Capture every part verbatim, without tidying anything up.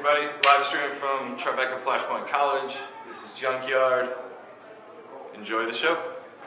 everybody. Live stream from Tribeca Flashpoint College. This is Junkyard. Enjoy the show.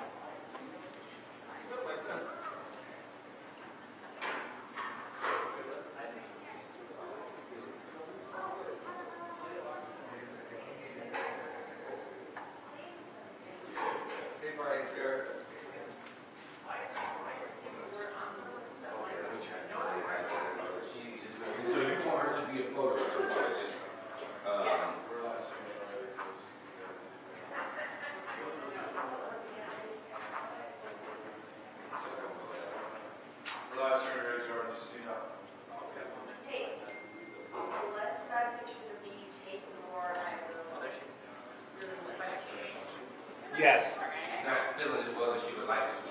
Yes. She's not feeling as well as she would like to.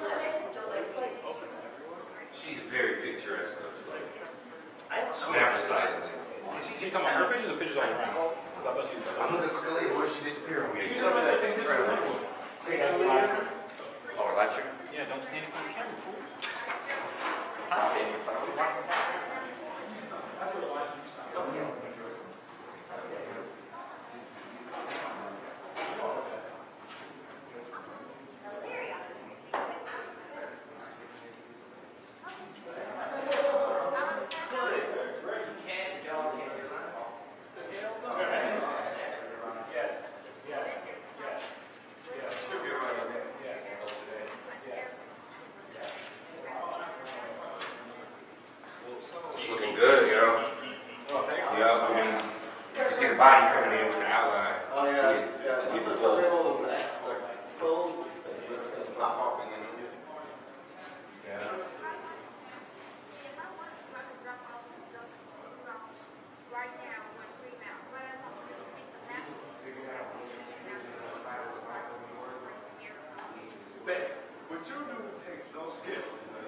She's very picturesque though. Snap aside. She, she talking about her pictures or pictures all around? I'm looking for Khalid. Where she disappeared on me? She's over there taking pictures. Oh, live stream? Yeah, don't stand in front of the camera, fool. I'm standing in front of the camera. It's looking good, you know. Yeah, I mean, you see the body coming in with the outline. Oh, yeah, See it's, it. yeah, See it's the just full. like little necks, like folds, it's, it's gonna stop hopping in. Yeah. But what you do takes no skill.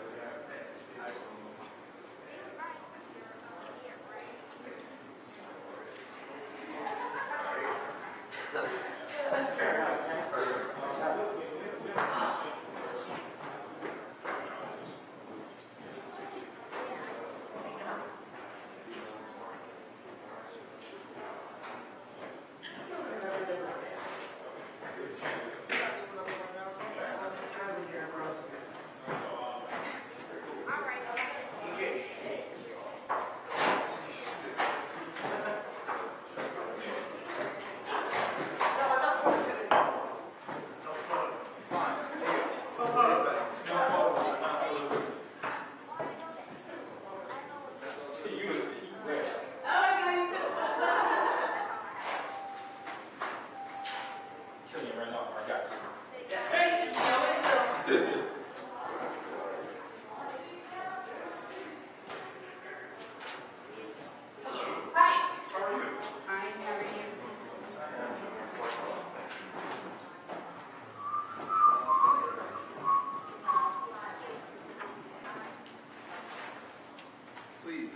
Please.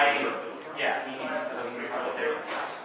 I, yeah, he needs, so he needs to go there.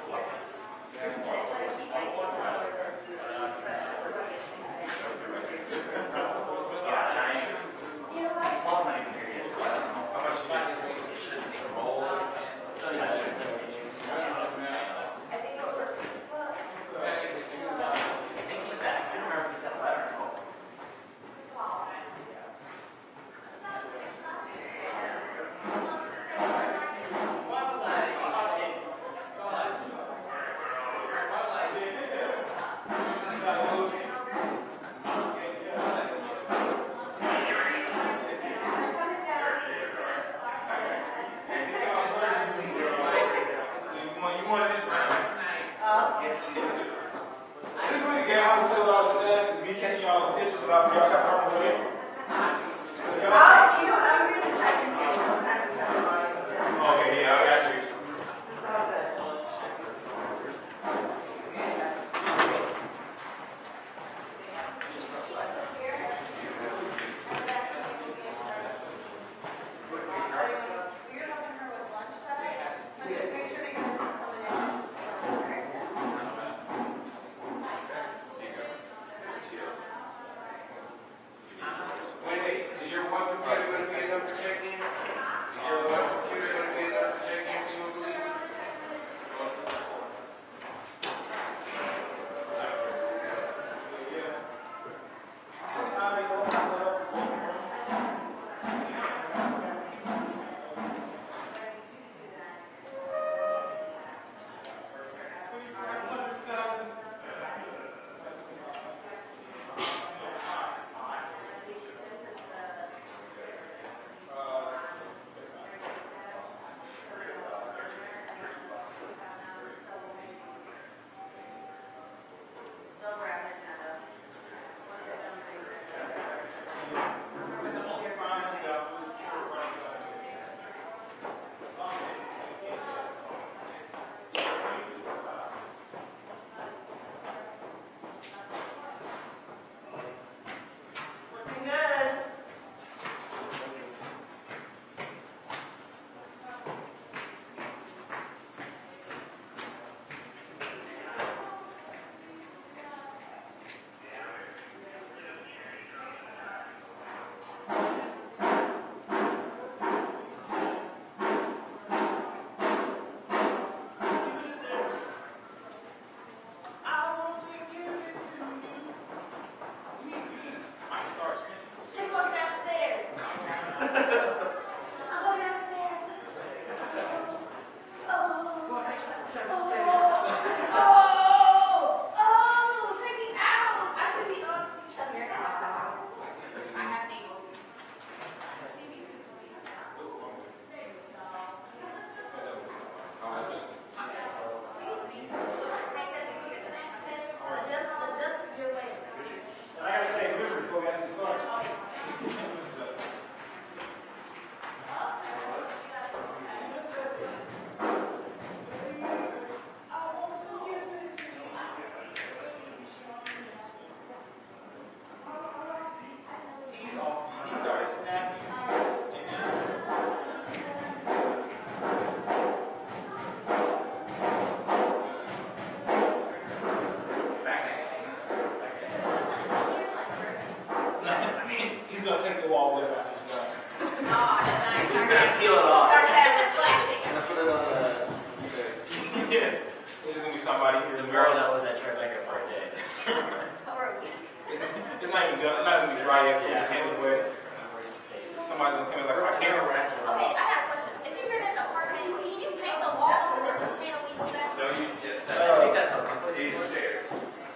Somebody here. The mural that was at Tribeca for a day. Or a week. It's, it's not even done. It's not even dry yet. Yeah. Just hand it away. Somebody's gonna come in like, I can't. Okay, I got a question. If you rent an apartment, can you paint the walls and then just paint a week of that? No, you. Yes. I think that's how some places These stairs.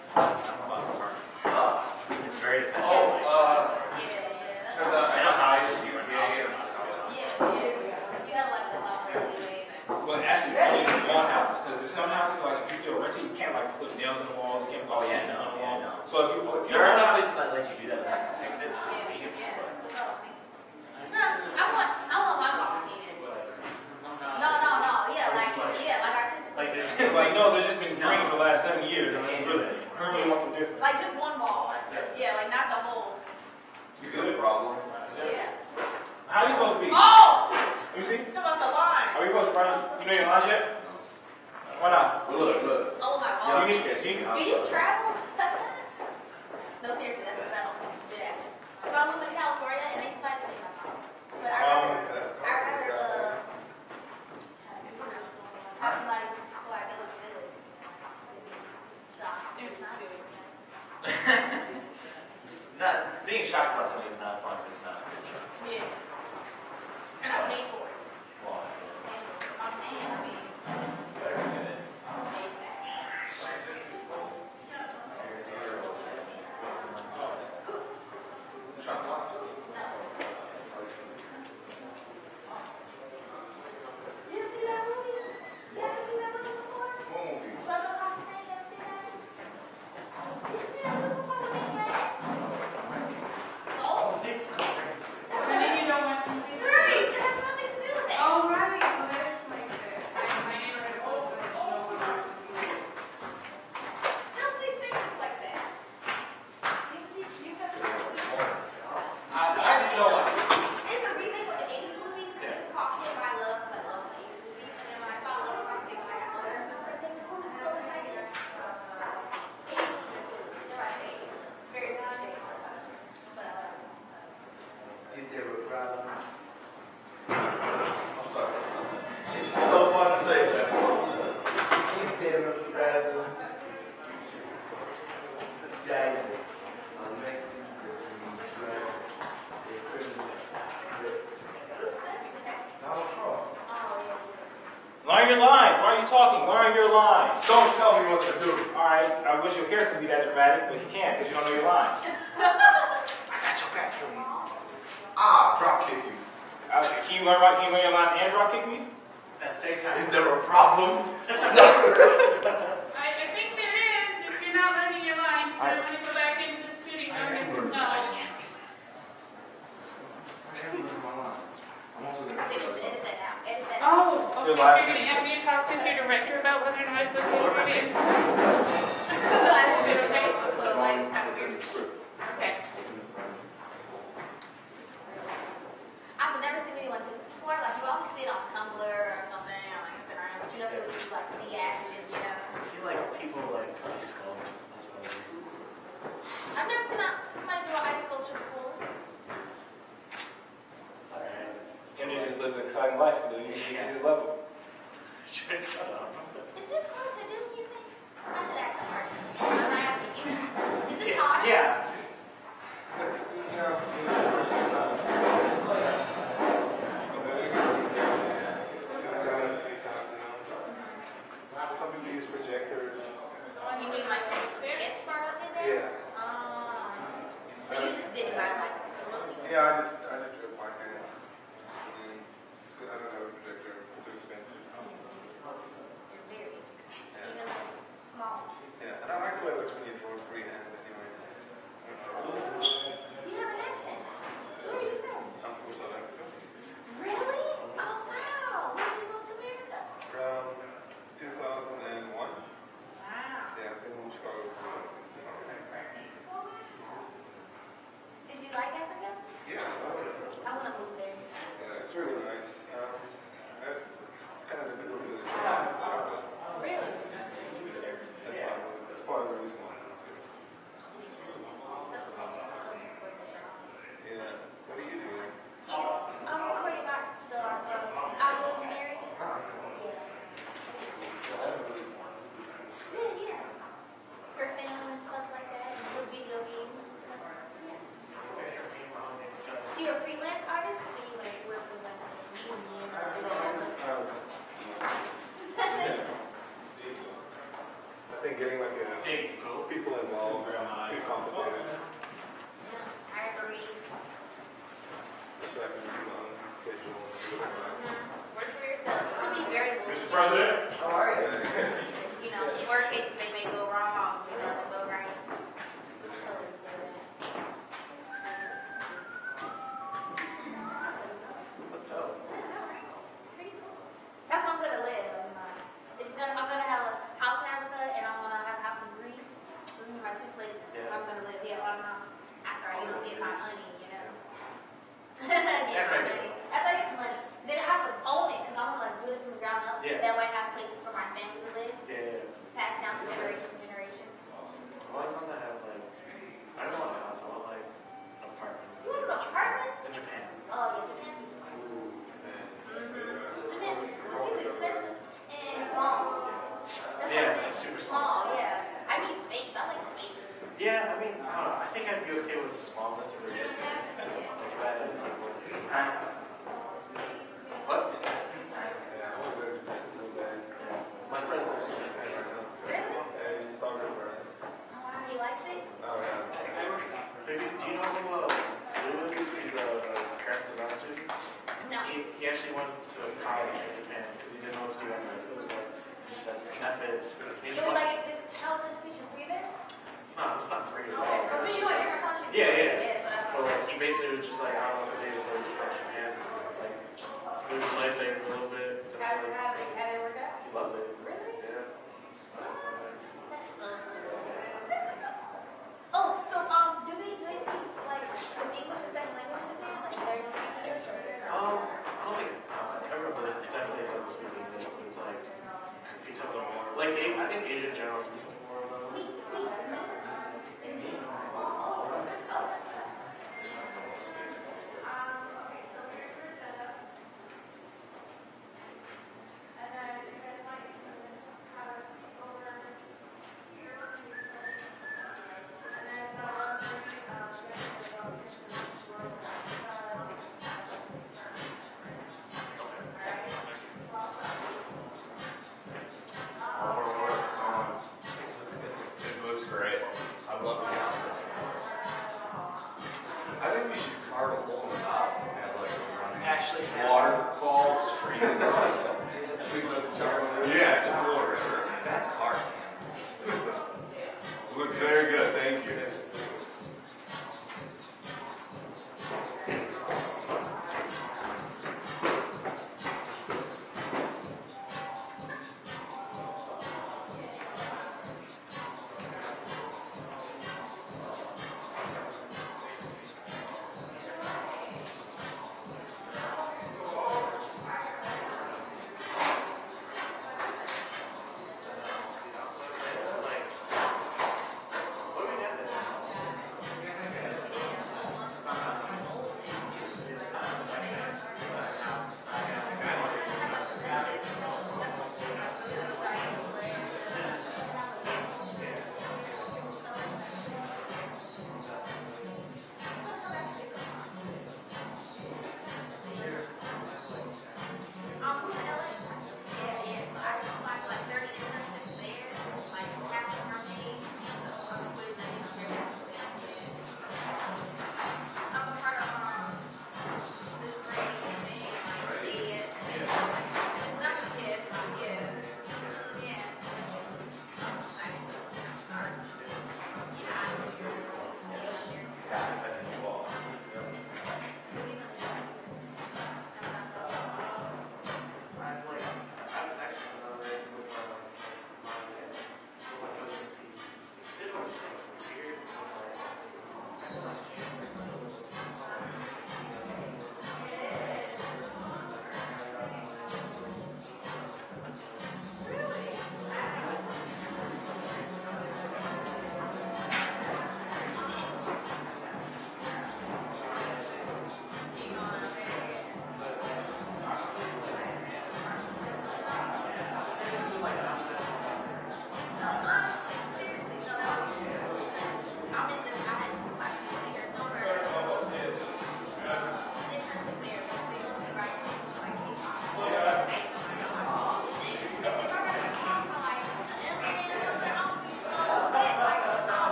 Oh, it's very dependent. Oh, uh. Yeah, yeah. Turns out I know houses you Yeah, and houses. Yeah, yeah. You have like the lot anyway. Well, actually, only in one houses, because there's some houses like if you still renting, you can't like put nails in the wall. You can't put Oh yeah, paint no, on the yeah, wall. no. So if you, if There are some you're places that let you do that, but have to fix it. Yeah, Take it from yeah. the That's what I was thinking. No, I want, I want my walls painted. No, no, no. Yeah, like, yeah, like artistic. Like this. like, no, they've just been green for the last seven years. I mean, it's really, really something different. Like just one wall. Yeah, like not the whole. You good? Problem. Yeah. How are you supposed to be? Oh! Let me see. Some of the line. Are we supposed to run? You know your lunch yet? Why not? Look, look. Oh my You god. need, you, Do you travel? No, seriously, that's a battle. So I'm moving to California and they invited me. But I rather, I rather, uh, have somebody who I know is good. Shocked. It's not. it's not, being shocked about something is not fun if it's not a good shock. Yeah. And I paid for it. Well, that's it. I'm paying, I mean, Better get it. I'm paying back. You ever see that movie? You ever see that movie before? What movie? Love the Costa Thing, you ever see that? You ever see that movie before with Nick Cage? Oh? And then you don't want to be Right, it has nothing to do with it. Oh, right. Well, there's like that. I- My neighborhood old, but you know what I'm doing. Don't see things like that. You see, you have I, I just don't like it. It's a remake of the eighties movies. Yeah. It's called Kid I Love because I love the eighties movies. And then when I saw Love Across the Big when I got older, I was like, they told us so excited. eighties movies, they're my favorite. Very cliche. But I love them. Is there a problem? I'm sorry. It's so fun to say that. Is there a problem? Child. I'm next to the drugs. The criminals. Who says that? Donald Trump. Oh, yeah. Learn your lines. Why are you talking? Learn your lines. Don't tell me what to do. Alright, I wish your character would be that dramatic, but you can't because you don't know your lines. I got your back, Jimmy. Ah, drop kick you. Uh, can you learn my, can you learn your lines and drop kick me? At the same time. Is there a problem? I, I think there is. If you're not learning your lines, you I- want to go back into the studio and get some I knowledge. am losing my lines. I'm also I gonna think just edit that out. Edit that out. Oh, okay. Your So last you're gonna have you talk to your director about whether or not it's okay to read it? Is it okay? So, like, it's kind of weird. Okay. I've never seen anyone do this before. Like, you always see it on Tumblr or something on Instagram, but you never really see, like, the action, you know? I feel like people like ice sculpt. That's what I do. I've never seen a, somebody do an ice sculpture before. It's alright. M J just lives an exciting life, but you need to see his level. Shut up. Is this hard to do, you think? I should ask the artist. I'm not asking you. Is this hard? Yeah. It's, you know, it's the first time. It's like, but then it gets easier. I've done it a few times, you know. Some people use projectors. You mean like take the sketch part of it there? Yeah. Oh, so you just did it by like a little bit. Yeah, I just, I just drew it by hand. And it's good. I don't have a projector. It's too expensive. You're very expensive. Even like small. Yeah, and I like the way it looks when you draw freehand, but anyway. You have an accent. Where are you from? I'm from South Africa. Really? Oh wow. When did you move to America? From two thousand one. Wow. Yeah, I've been in Chicago for about sixteen years. Did you like Africa? Yeah, I love it. I want to move there. Yeah, it's really nice. Um, I- it's kind of difficult to do the job, but Really? that's why I moved. That's part of the reason why I moved here. Makes sense. That's what makes me looking for the job. Yeah. What do you do? I'm recording art, so I'm uh, audio engineering. Ah, Yeah. I haven't really pursued school. Yeah, yeah. For film and stuff like that, and for video games and stuff. Yeah. So you're a freelance artist, or you like work with like a union or I whatever? just, I just, That makes sense. I think getting like a, people involved is too complicated. Yeah, I agree. So I can do my own schedule. Mhm. Work for yourself. There's too many variables. Mister President? How are you? You know, in worst cases they may go wrong, you know, they go right. So I totally feel that. That's dope. Yeah, I know, right? It's pretty cool. That's where I'm gonna live. I'm, uh, it's gonna, I'm gonna have a house in Africa and I'm gonna have a house in Greece. Those are my two places. Yeah. I'm gonna live here on my, after I get my money, you know. Get my After I- money. After I get the money. Then I have to own it because I wanna like do it Yeah. That way I have places for my family to live, Yeah, yeah. passed down from generation to generation. Awesome. Well, I want to have like, I don't want a house, I want like an apartment. You want an apartment? In Japan. Oh yeah, Japan seems cool. Mm-hmm. Japan seems cool. It seems expensive and small. That's Yeah, what it is. super small. Yeah. I need space. I like space. Yeah, I mean, I don't know. I think I'd be okay with smallness if it was just me. Like if I had people. What? Yeah, I want to go to Japan so bad. Yeah. My friends are in Japan right now. Really? Yeah, he's a photographer. Oh wow, he likes it? Oh, yeah. Baby, do you know who uh, Lou is? He's a, a graphic design student. No. He, he actually went to college in Japan because he didn't know what to do after high school. He was like, he just has F it. He just So wants like, is this college education free there? No, it's not free. Oh, but It's you just know, like- different countries. Yeah, yeah. Yeah, so that's But why. like, he basically was just like, I don't know what to do, so he just went to Japan. Like, just lived his life there for a little bit. and How then, how did how did it work out? He loved it. Really? Yeah. That's so cool. Oh, so um, do they do they speak like is English a second language in Japan? Like they're gonna speak English or? Um, I don't think, uh, everyone does, definitely doesn't speak English, but it's like, becomes a more, like, A- I think Asian in general speak more of them. Sweet, sweet, isn't it? Isn't it? Oh, oh, oh. Just one of those spaces. It looks great. I love the concept. I think we should carve a hole in the top and have like a running Actually, have- waterfall stream. Yeah, just a little river. That's art. Looks very good, thank you.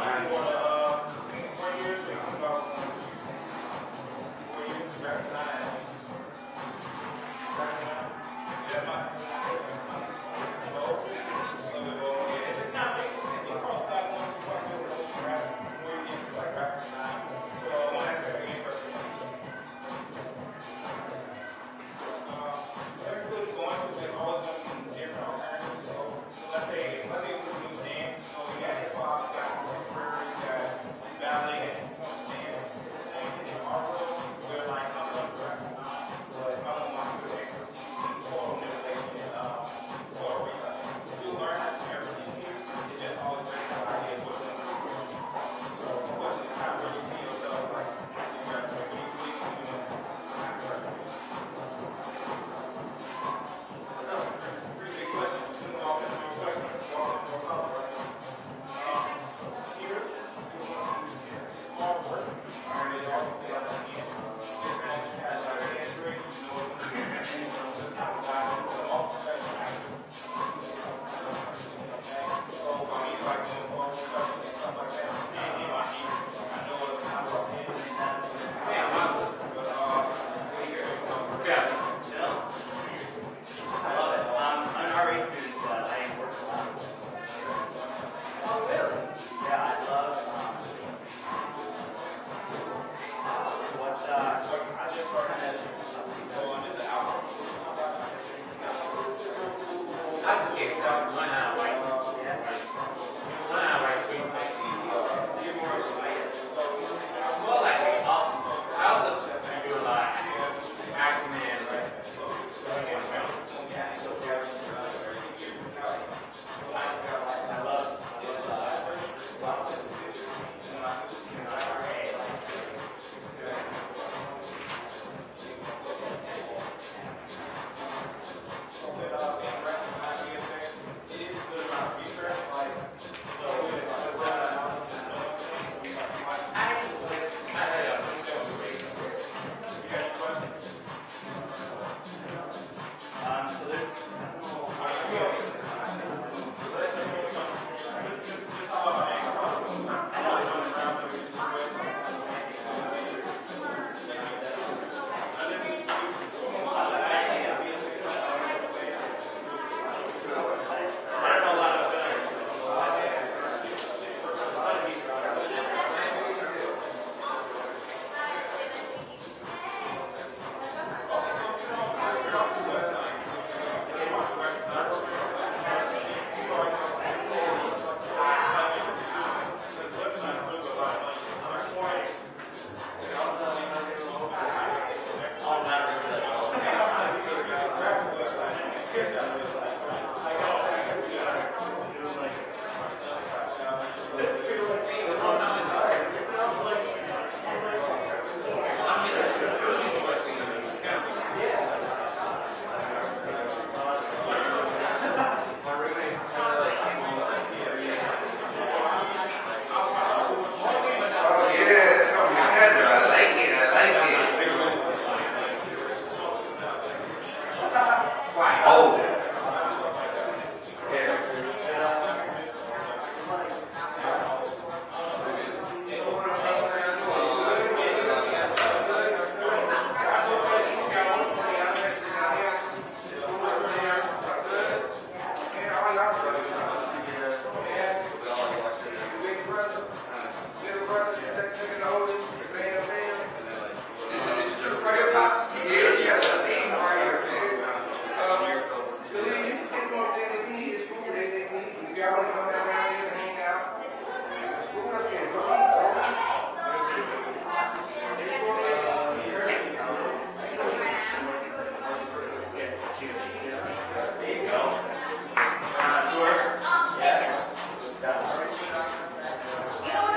You know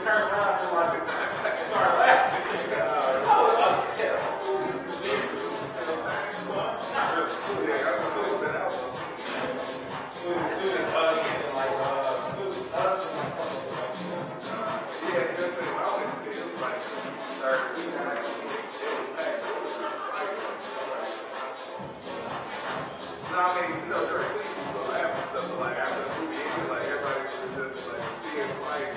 turned around and like started laughing. I was upset. Not really. Yeah, I was feeling that out. It was hugging and like, uh, it was us and my cousin. Yeah, it's just I always say it was like third week. It was packed. No, I mean, you know, there are things people laugh and stuff, but like after the movie ended, like everybody was just like seeing life.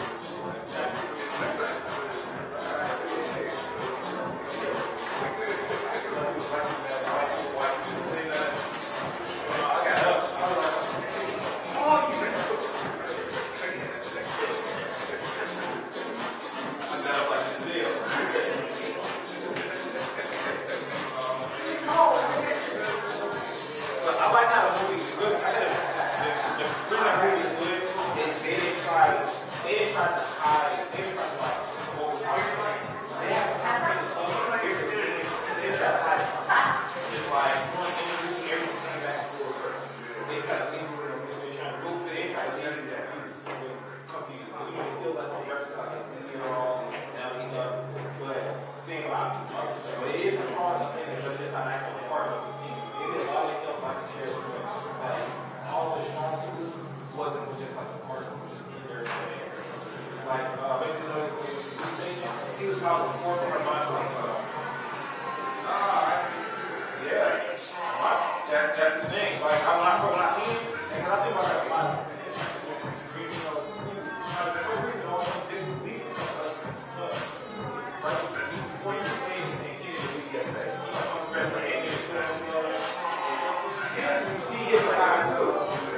I like how the movie's good. I said the reason the movie is good is they didn't try they didn't try to hide, they didn't try to like overpower. They have to hide this stuff. They didn't try to hide it. It's like one introducing everything back and forth. They try to leave it in the they try to move it, they try to leave it that confused. But you know, they still let the verses like you know and other stuff. But the thing about it, but it is a strong thing, but it's not actually part of the scene. It is always stuff like a share with us. Like all the strong suits wasn't just like a part of it, was just in there. Like uh basically the police station, he was about the fourth or five like uh ah yeah. That, that's the thing. Like I when I when I see him, and when I think about that a lot of you know, I was like, reason all them didn't leave right before you say anything, she didn't leave yesterday. I'm ready for any of the he is like I do.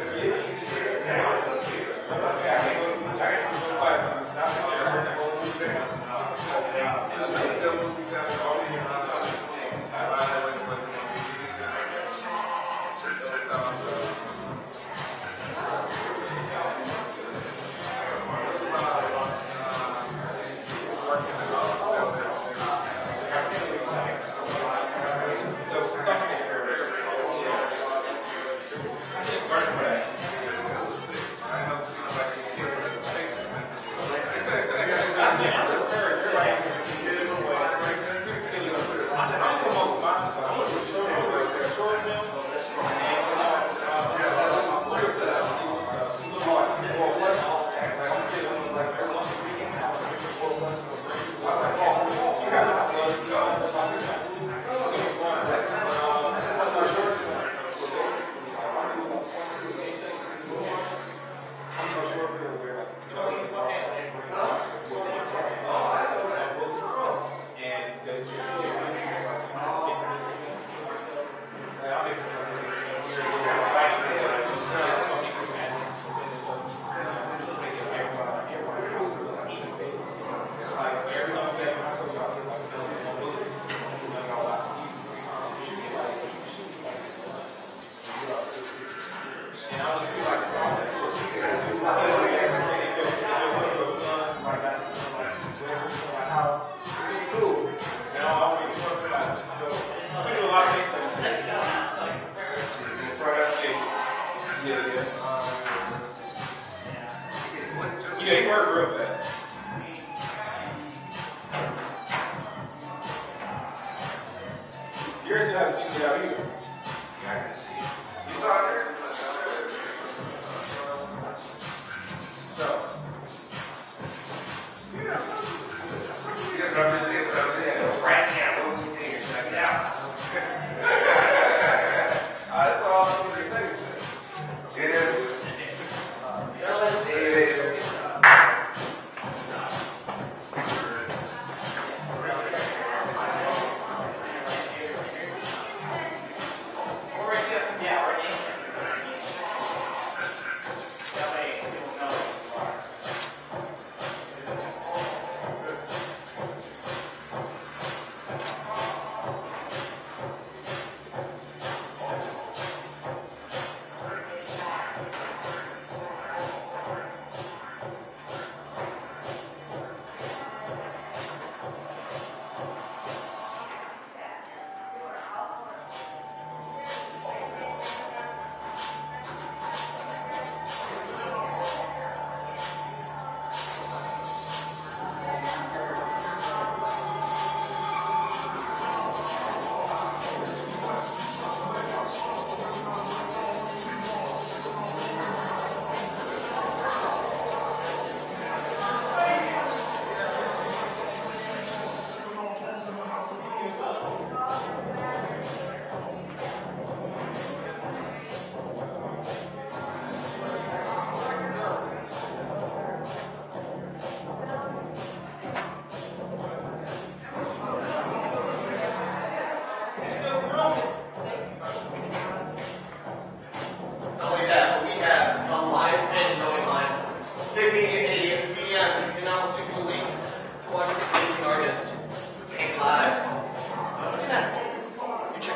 Yeah, he worked real fast. Yours still haven't seen it out either. Yeah, I can see it. You saw it there? So. Yeah. Because what I'm just saying, what I'm saying, right now, what was things like that? That's all I'm going to say. It is. It is.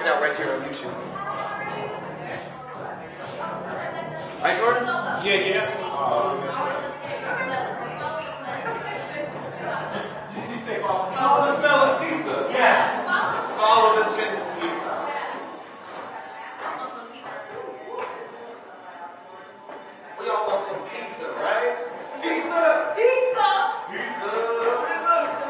it out right here on YouTube. Right, Jordan? Yeah, yeah. Did you say follow, follow the smell of pizza? Yes. Follow the scent of pizza. We all want some pizza, right? Pizza! Pizza! Pizza! Pizza!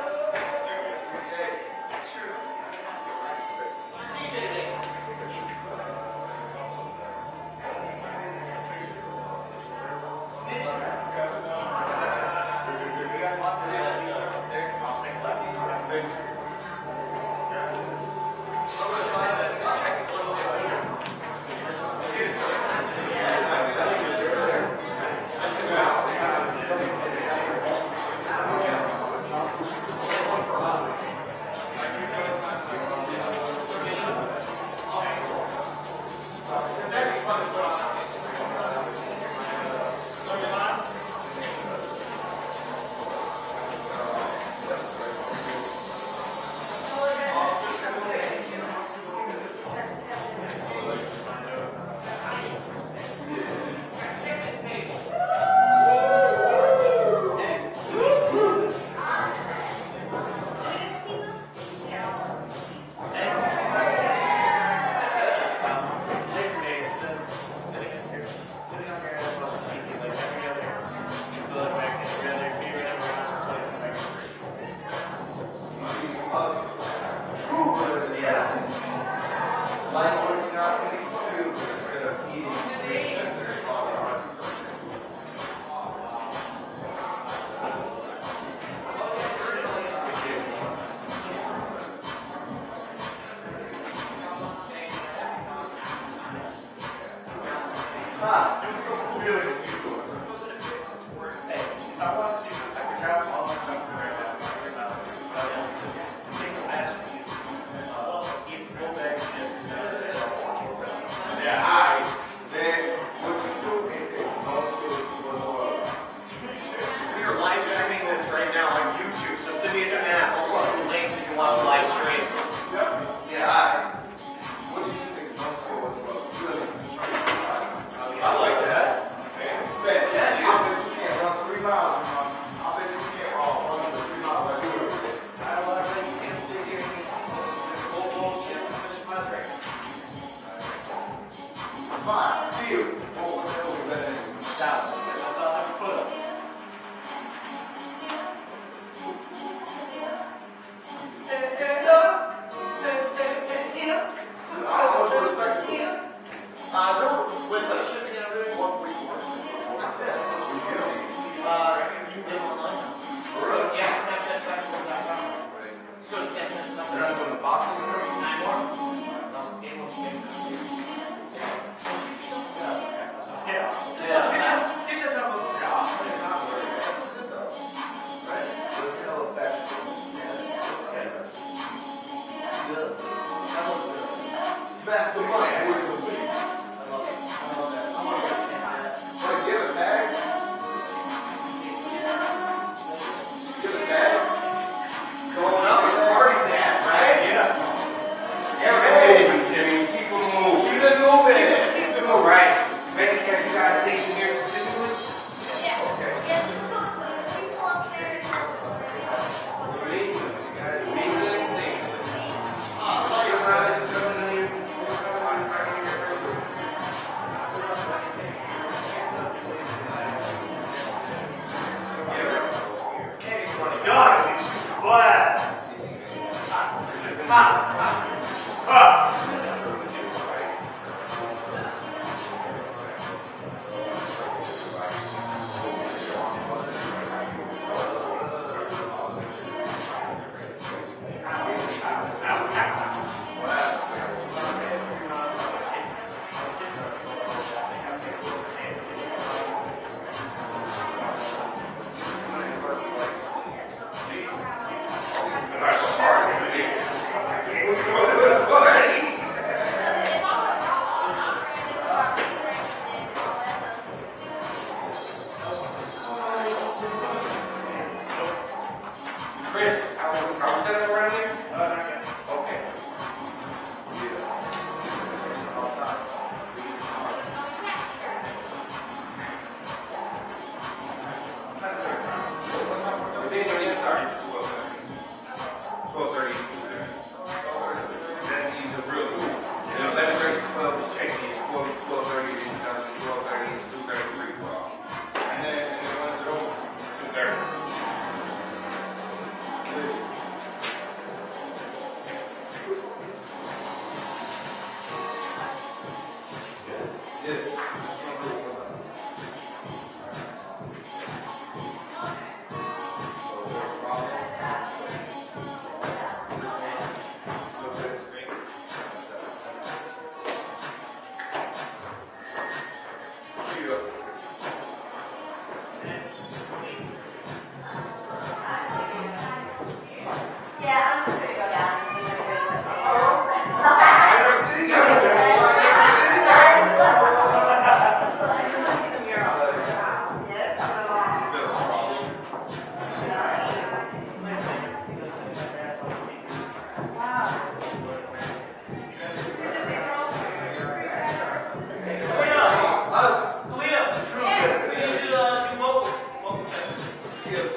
Chris, are we set up around here? Uh, not yet. Okay. Yeah.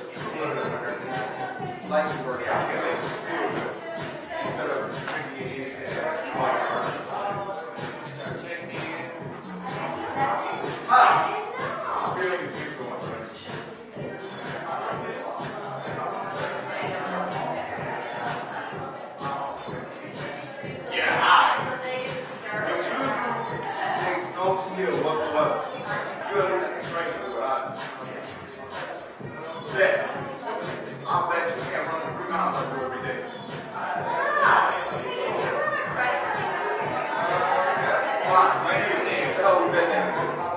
Like to work out. Instead of drinking it, no skill whatsoever. You understand strength is what I bet. I'll bet you can't run three miles up every day. Why? Oh, we bet that.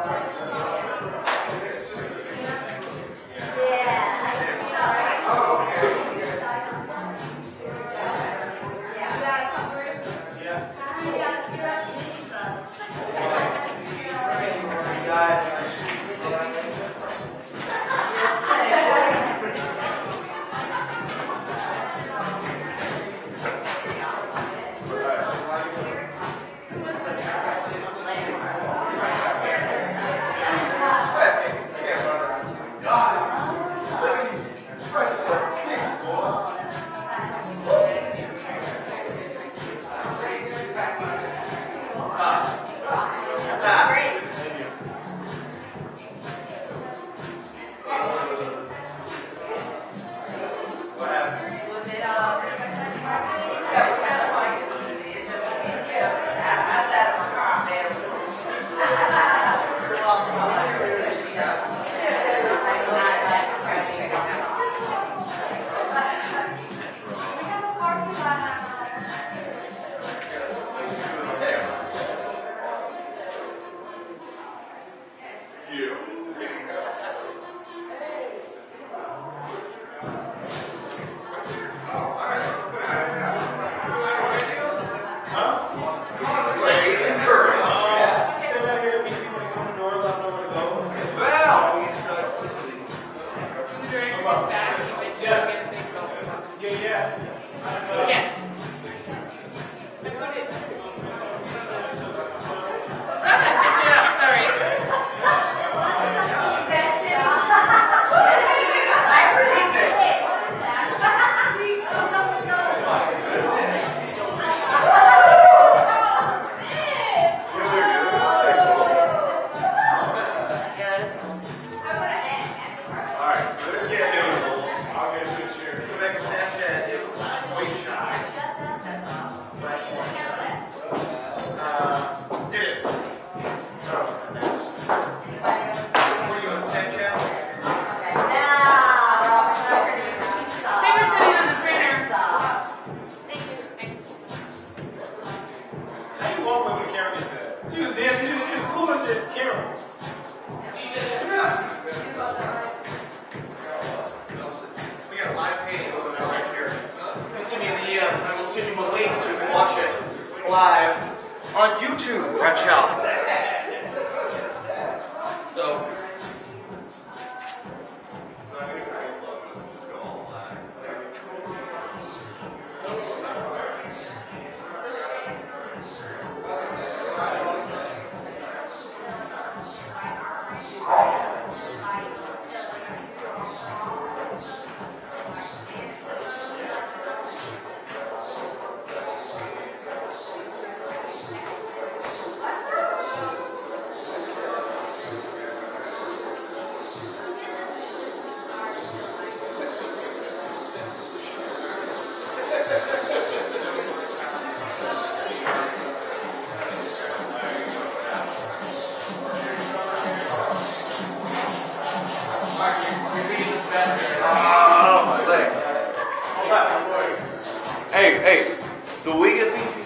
Hey, hey, do we get pizza?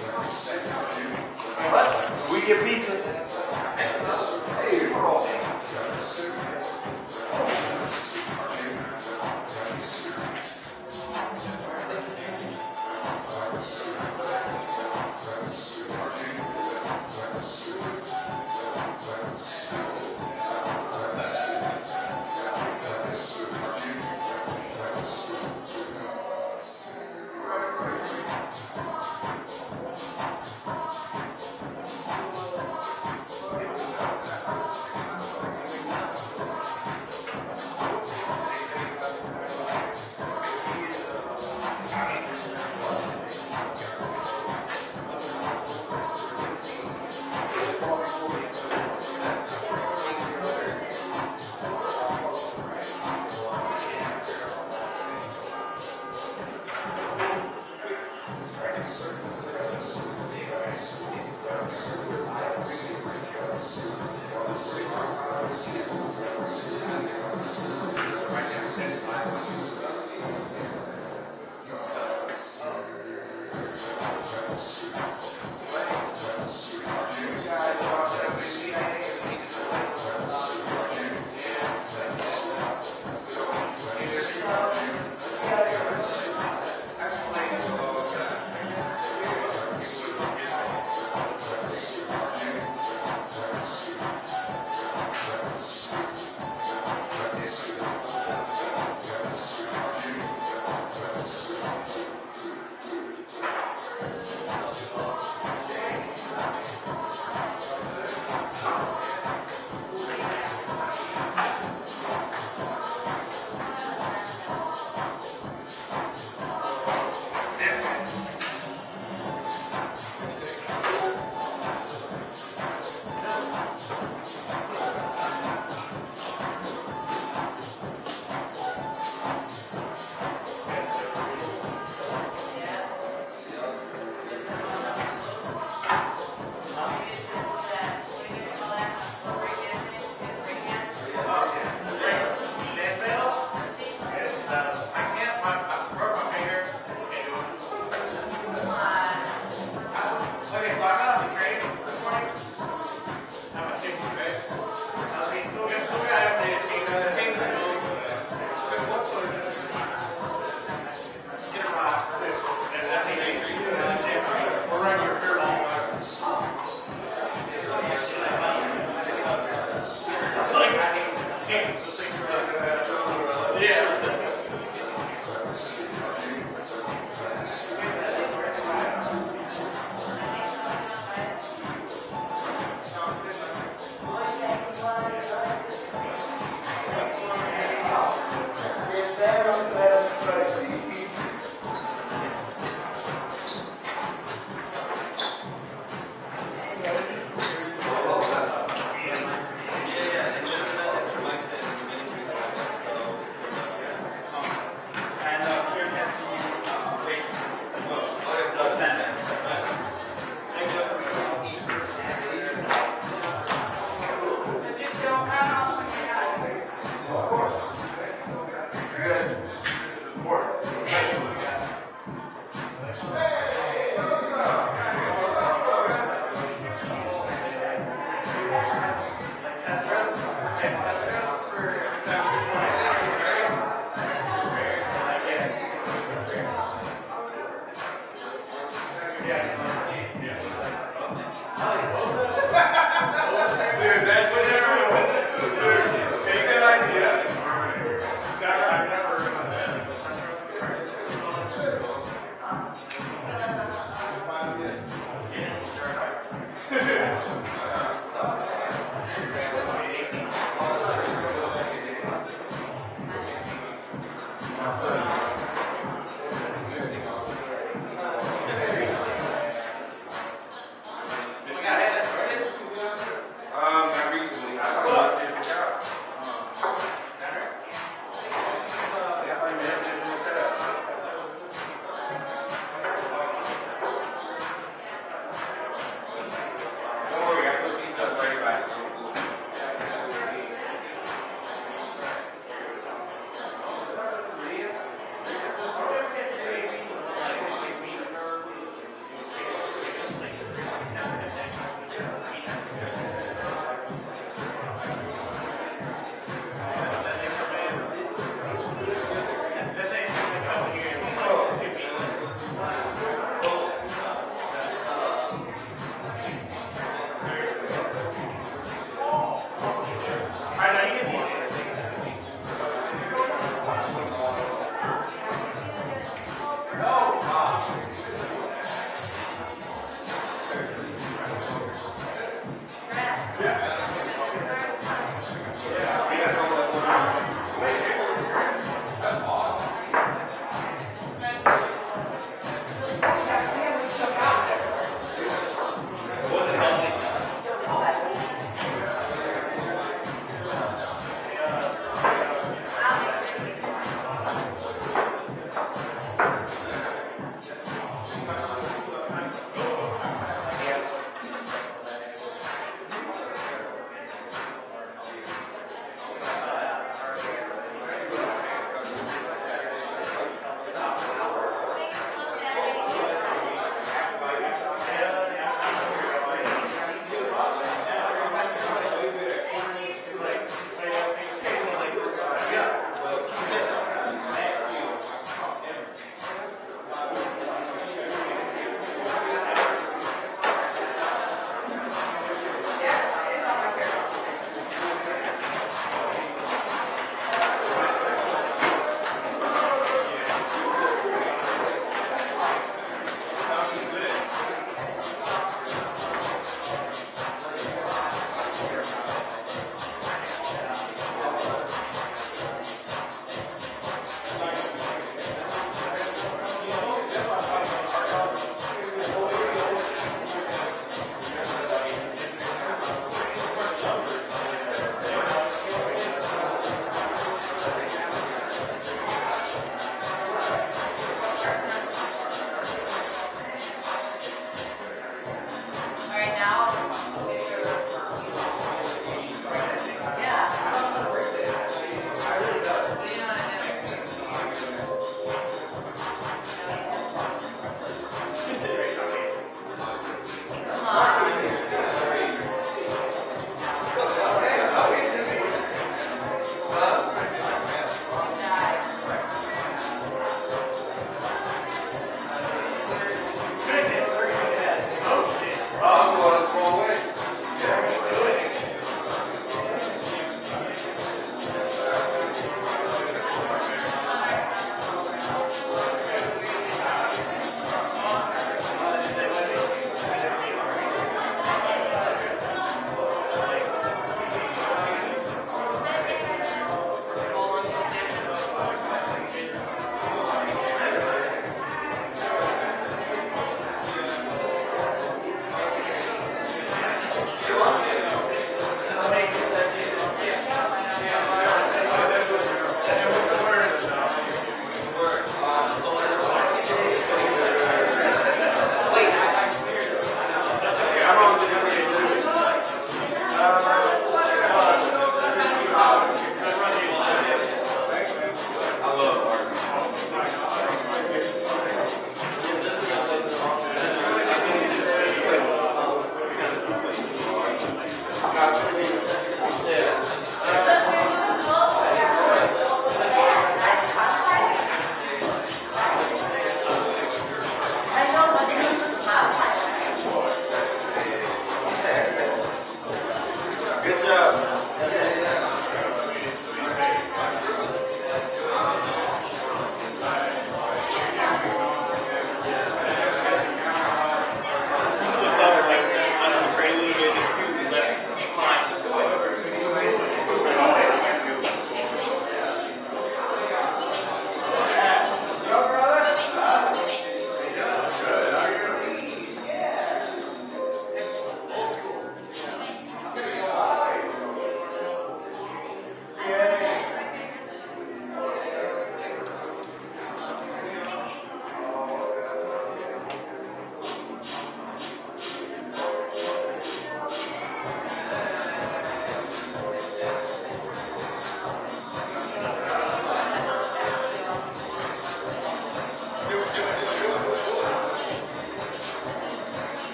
What? We get pizza? Hey, hold on.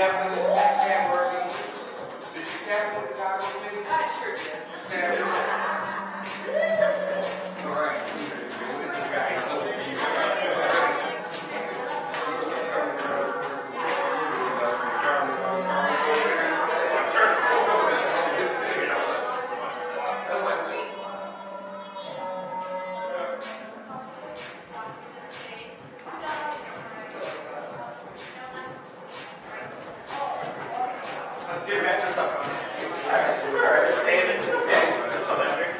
snapping, the neck snap working. Did you tap with the goggles, too? I sure did. You snapped it? All right. This is the guy. He's so Let's do that stuff. Alright, stand it. Stand it. That's all that matters.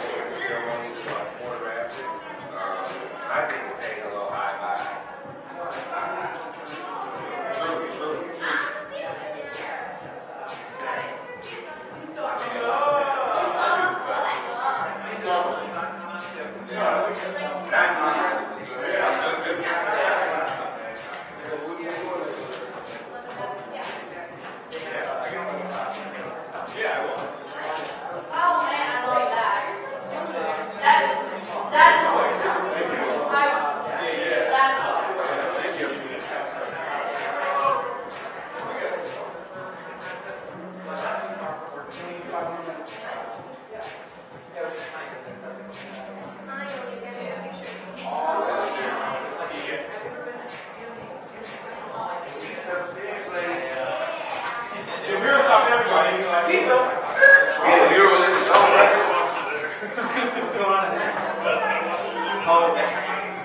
I think it's a little high five. Truly, truly. Oh man, I love that. That is, that is awesome. I, that's awesome. The Mural stopped everybody. He's like, he's up. Oh, you're really What's going on there? Oh, okay.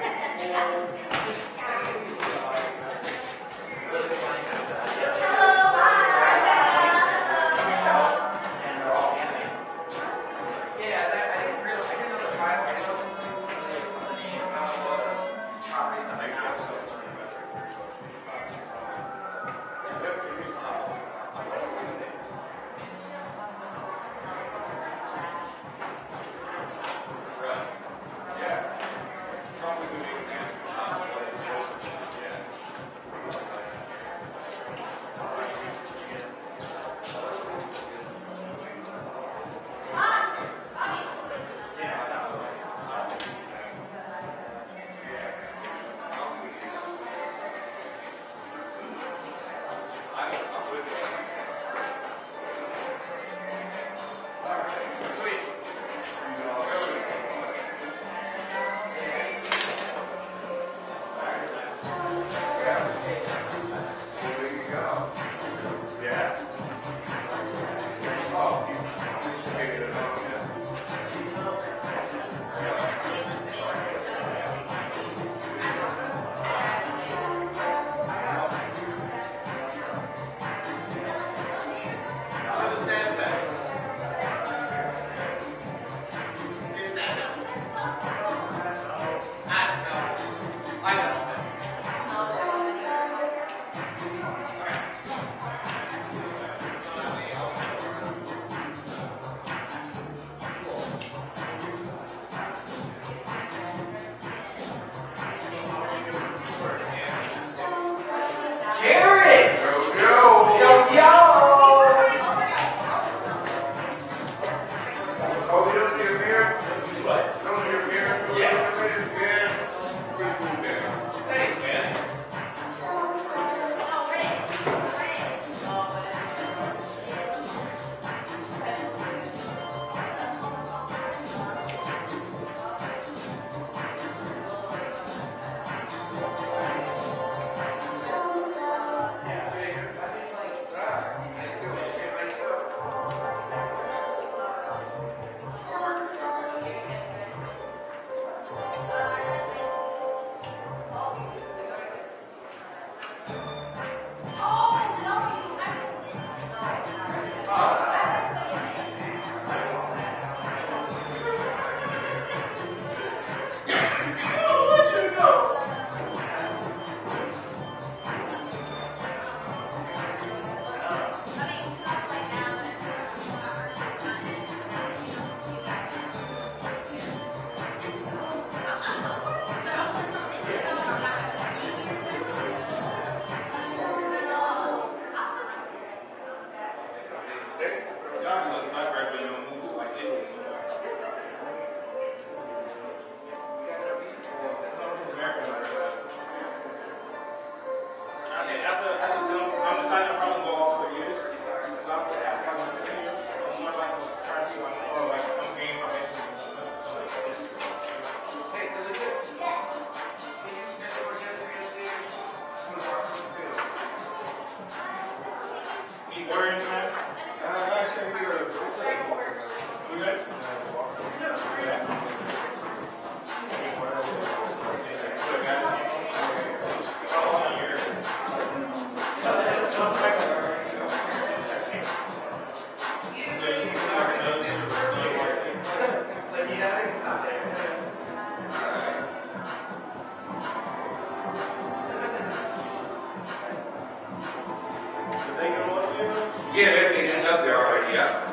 Yeah, that I didn't really, I didn't know the Bible, I wasn't familiar with some of the names of the properties that I have. I know. Yeah.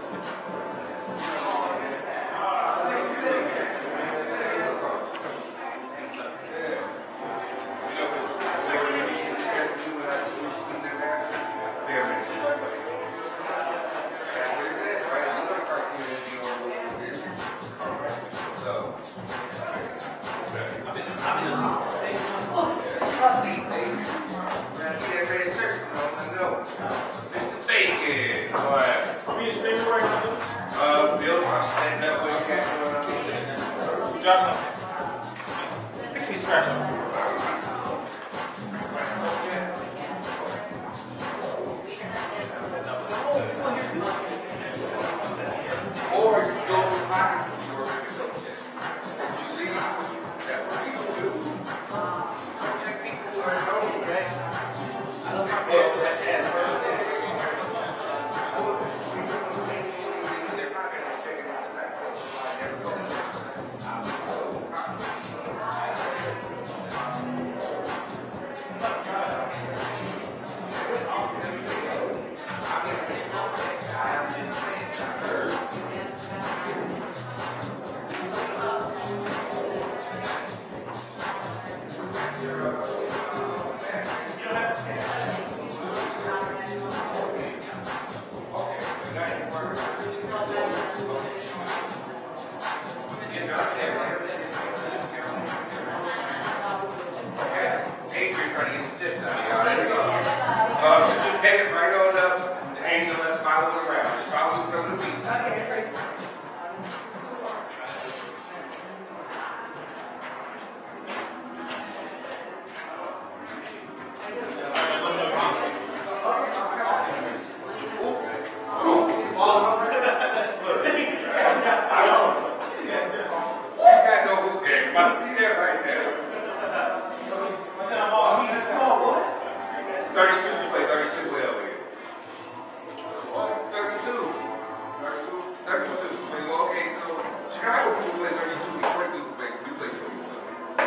Drop something. Pick me scratch up. Or you go to the pocket and you work yourself check. If you leave, that's what people do. Check people who are known, okay? They're not going to check it out tonight. Adrian trying to get some tips out of y'all. There you go. Uh, so just take it right on up, hang the left follow it around. Just follow it from the beat. thirty-two, you play thirty-two well here. thirty-two. thirty-two. thirty-two. Okay, so Chicago people play thirty-two, Detroit people play, we play twenty-one.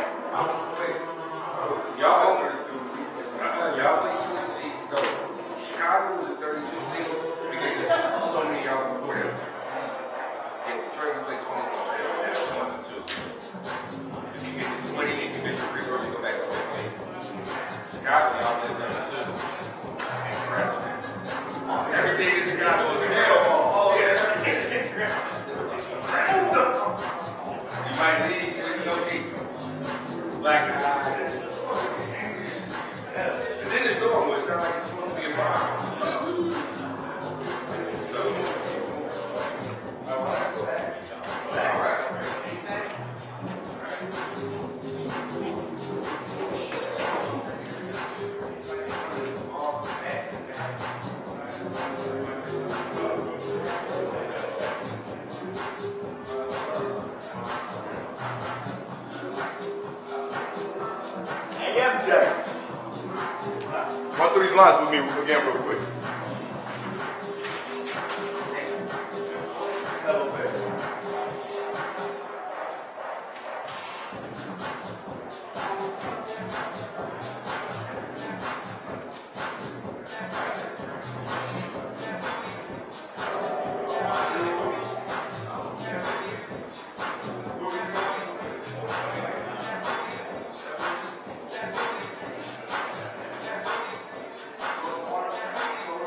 Y'all over the two. Y'all play two C. No. Chicago was a thirty-two C because there's so many y'all before them. Yeah, Detroit we play twenty-one. One and two. If you get to twenty in division three, or you go back to fifteen. Chicago, y'all play thirty-two. Everything in Chicago is a hell. Oh, yeah, everything is you might leave, you know, see black eyes. And then it's normal, it's not like it's supposed to be a problem. So, all right. All right. Run through these lines with me again real quick. Thank you.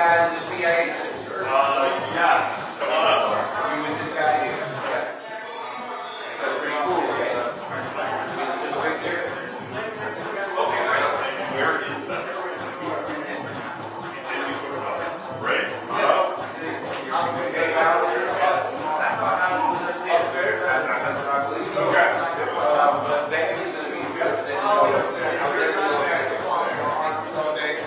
guys in the P A system? Uh, yeah. Come on up. You with this guy here? Yeah. That's pretty cool, okay? It's in the picture. Okay, I don't think where is that? Right. Uh, Okay, now we're upstairs. That's what I believe. Okay. Uh, but that is gonna be better than all day.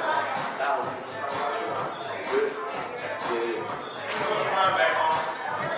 Back on.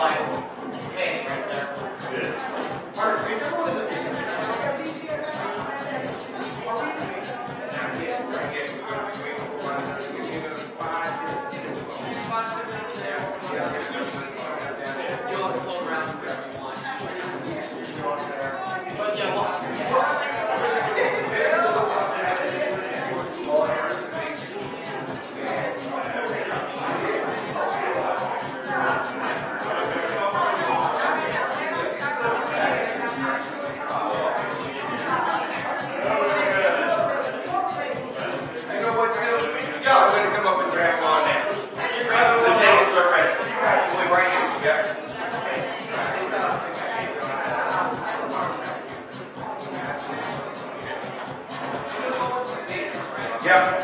live painting right there. Mark, is everyone in the picture? You'll have to float around wherever you want. But yeah, watch. Yeah.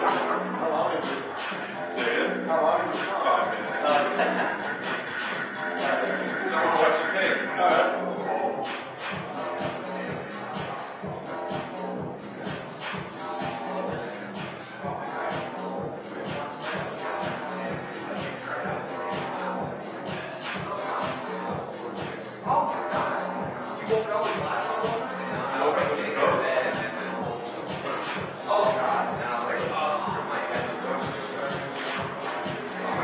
How long is it? Say it. How long is it? Five minutes. Uh, So what you think? oh, that's cool. Oh god. And I was like, oh my goodness.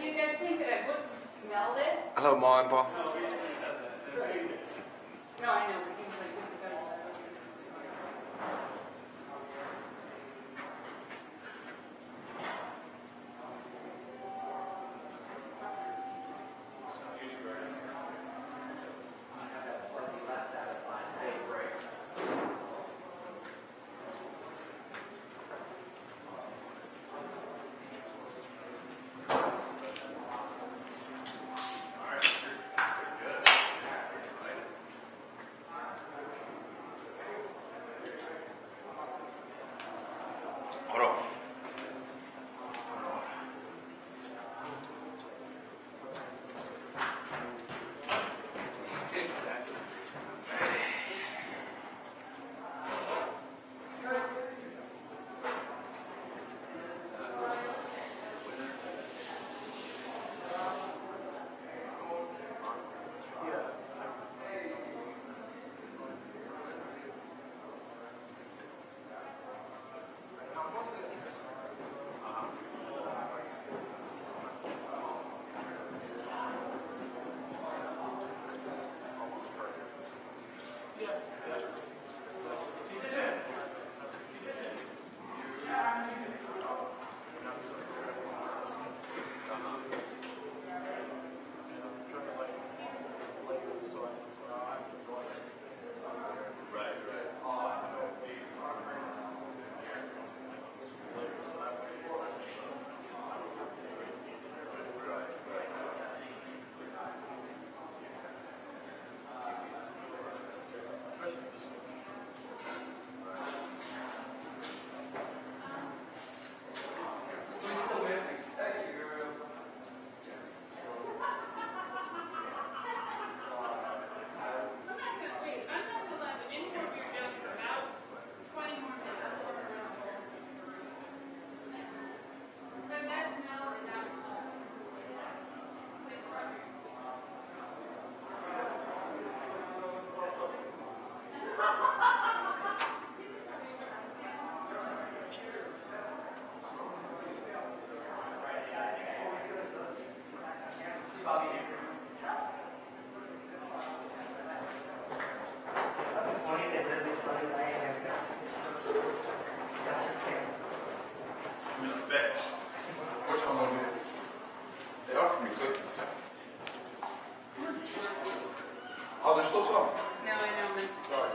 you guys think that I wouldn't smelled it? Hello, Ma and Pa. No, I know, but things like this is out. That's slightly less satisfying. Hey, break. Hold on. They offered me cookies. Oh, there's still some. No, I know, man. Sorry.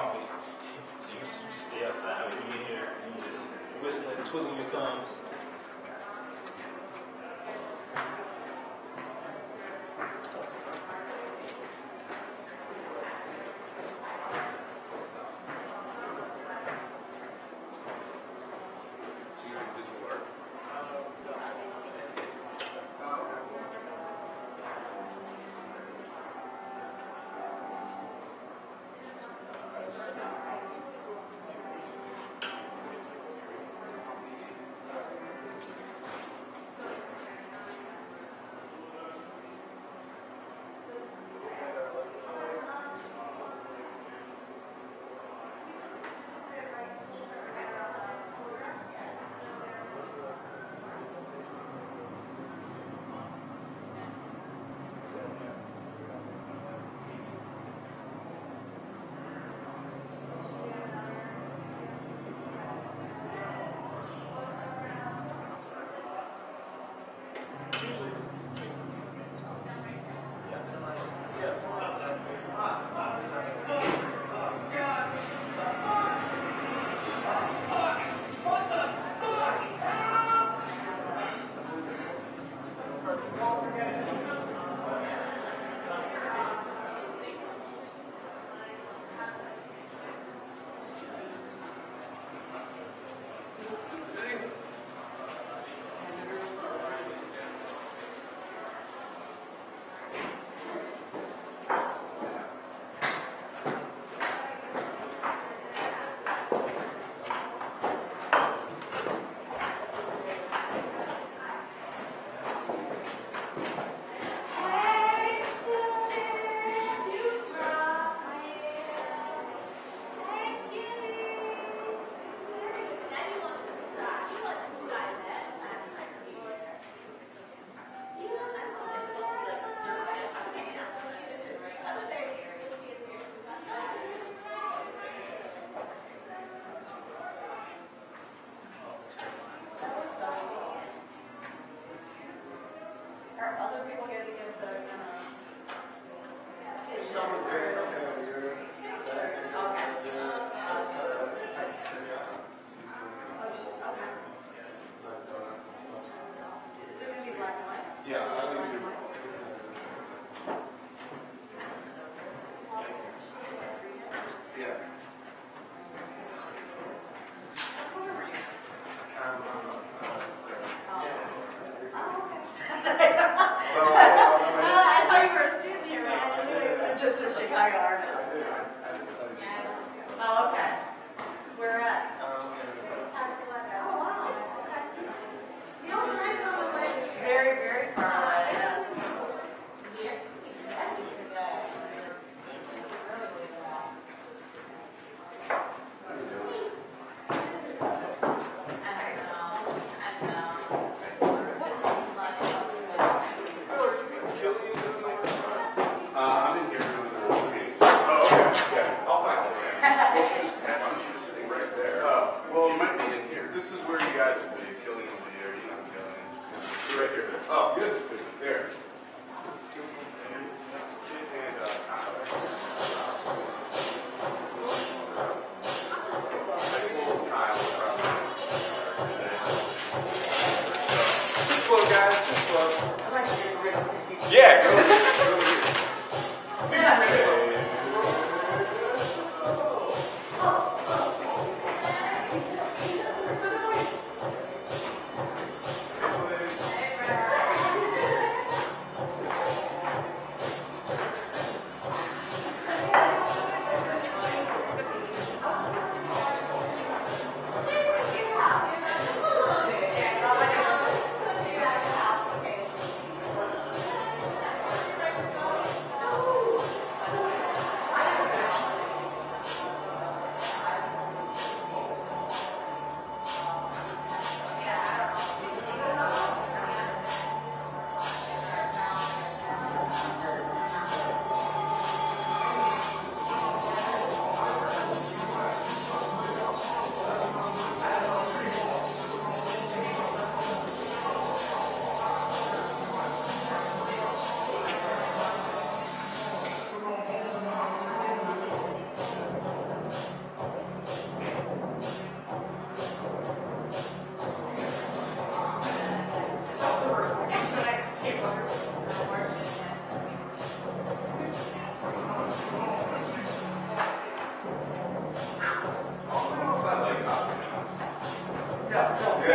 company. So you just, you just stay outside. You in here and you just whistling, twiddling your thumbs. Yeah, go.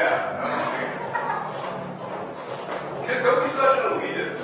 Kids, don't be such an elitist.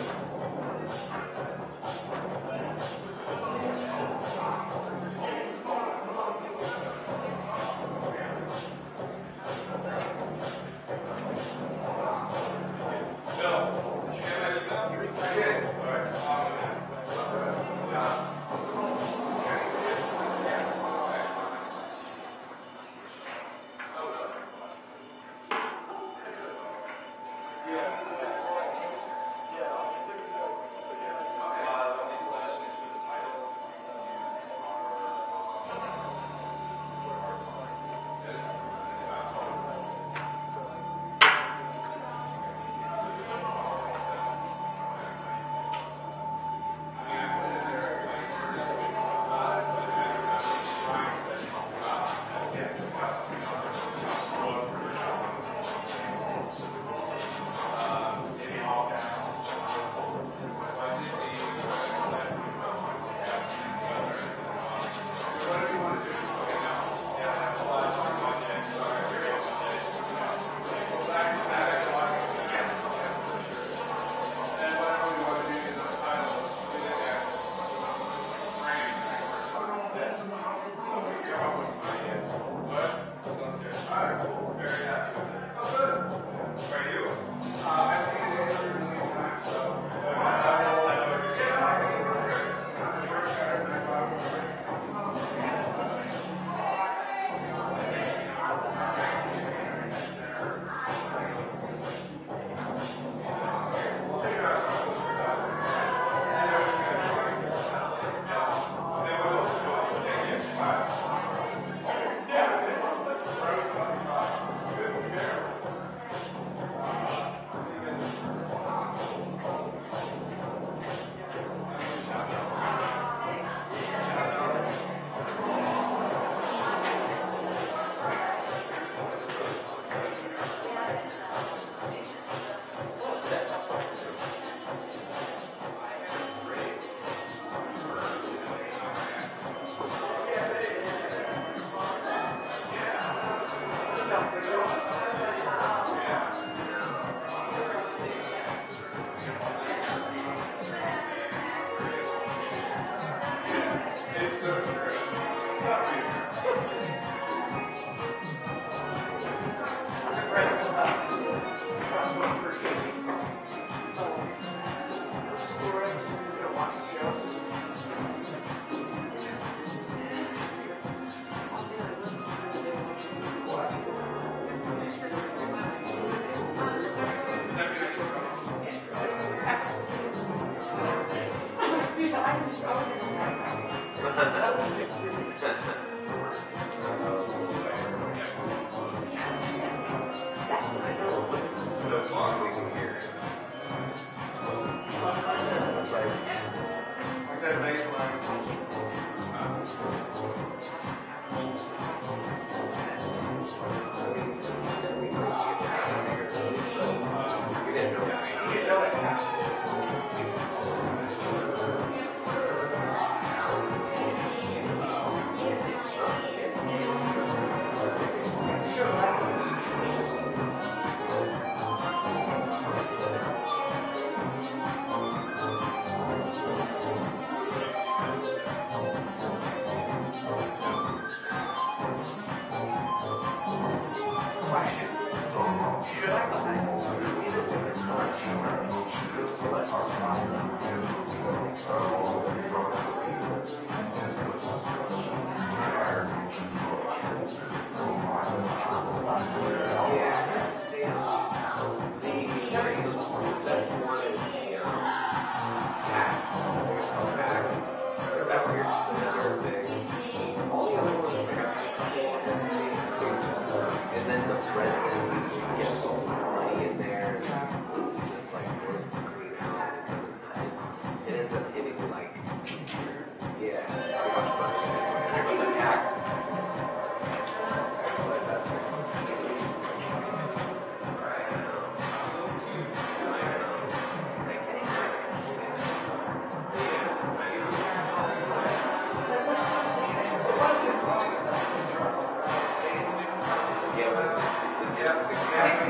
Yeah, six,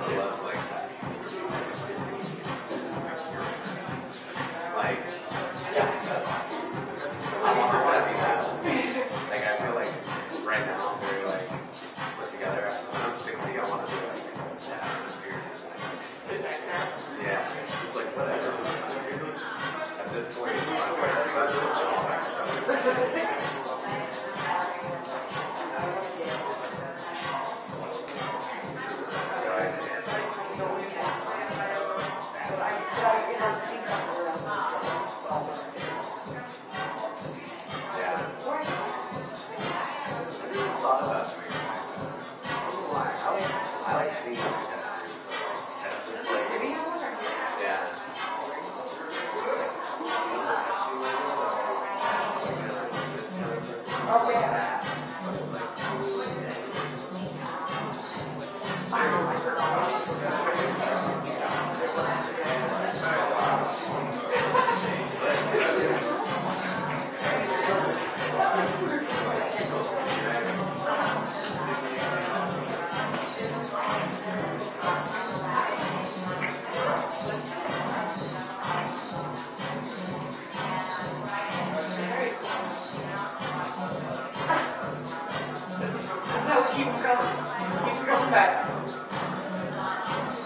love like that. Like, yeah, that's awesome. I want to be that. Like, I feel like right now I'm very like put together. When I'm sixty, I want to be like that atmosphere. Yeah, it's like whatever. At this point, I like seeing it. Yeah. Oh, yeah. This is, this is how we keep them coming. Keep them coming back.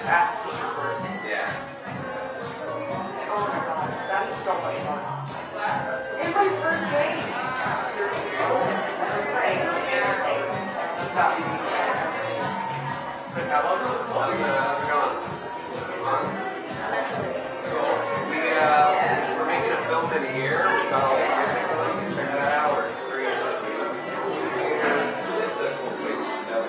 That's the first. Yeah. Oh my god, that is so much fun. Everybody's first game. How's it going? We, uh, we're making a film in here. We've got all the technical. Check that out. We're three years old. This is a cool place to know.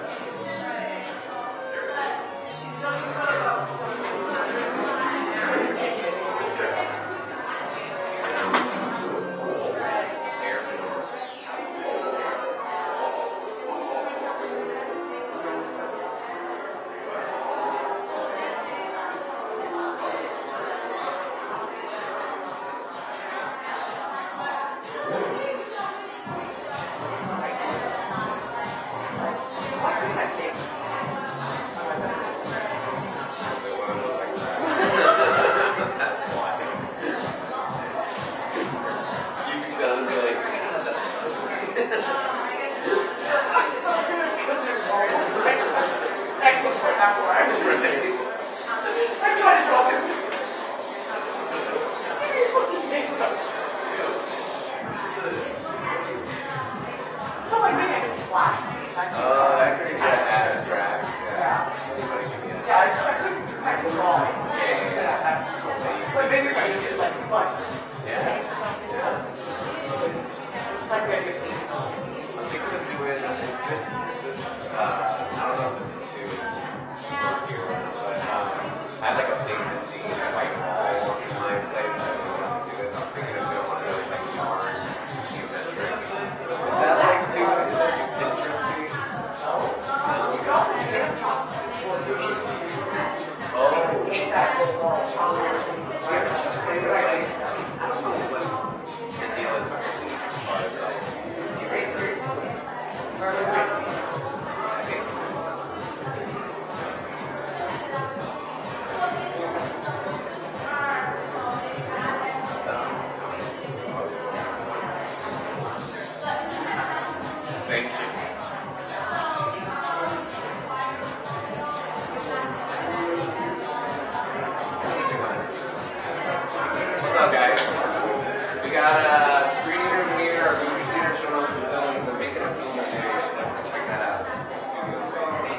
Excellent point, that's why I was ridiculous. I'm trying to draw this. So like maybe I can splash. Oh, that could be an abstract. Yeah. Yeah, I just I couldn't I could draw it. Yeah, yeah, yeah. But maybe if I just did like splash. Yeah. It's like maybe I think what I'm doing is this, is this, uh, I don't know if this is too here, but um, I have like a big machine, a white wall in my place. I don't know what to do with. I was thinking of doing one of those like yarn geometric. Is that like too, is that too Pinteresty? no. You could also do that chocolate. Oh. Eat that whole wall of chocolate. Yeah, just maybe like, I don't know what the deal is with these as far as like, erasers. I think it's thank you. What's up, guys? We got a screen room here, our movie theater showing us the film. We're making a film in there. You should definitely check that out. It's a cool studio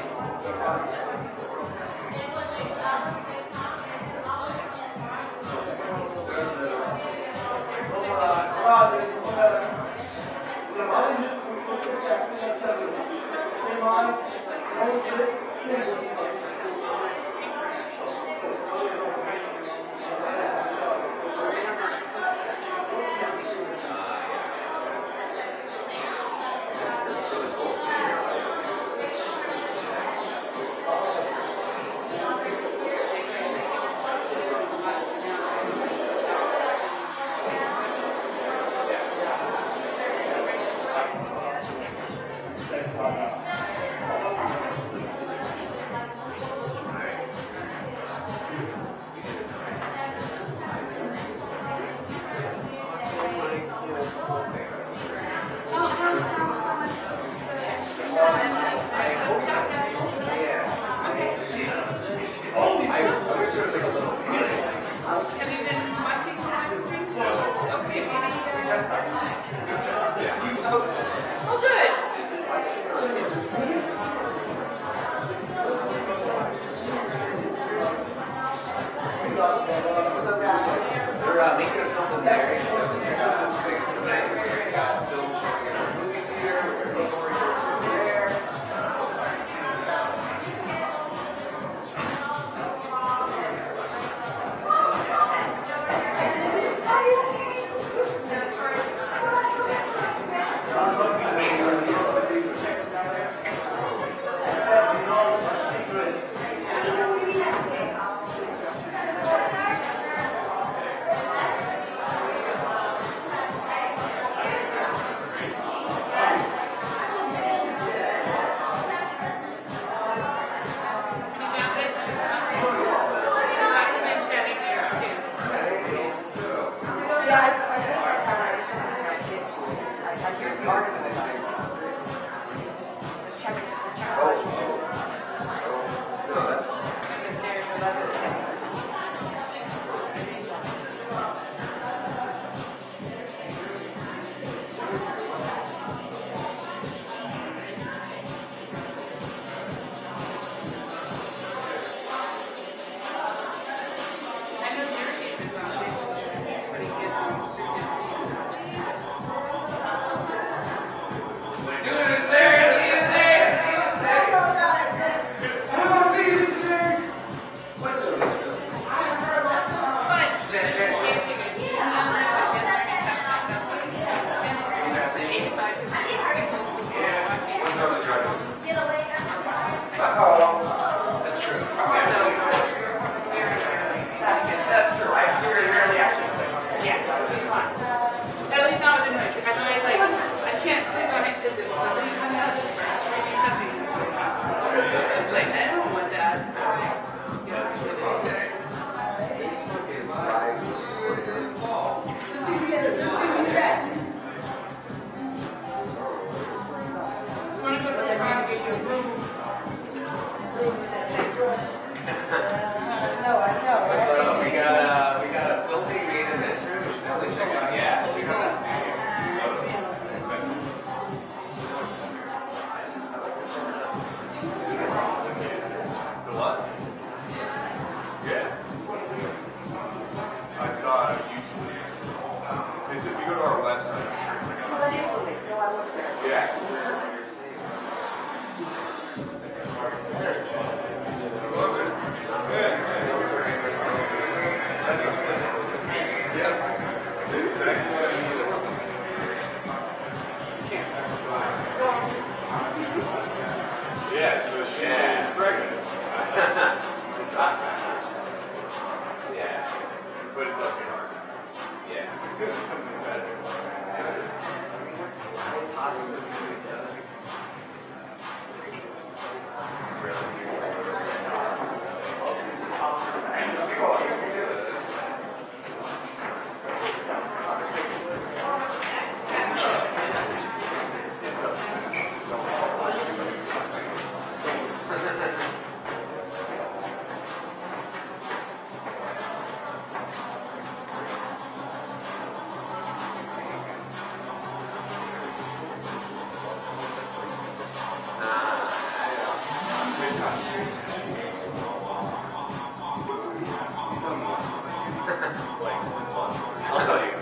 I'll tell you.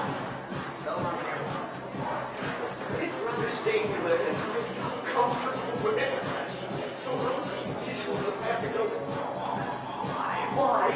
It's the state you live in. Comfortable with it. Why?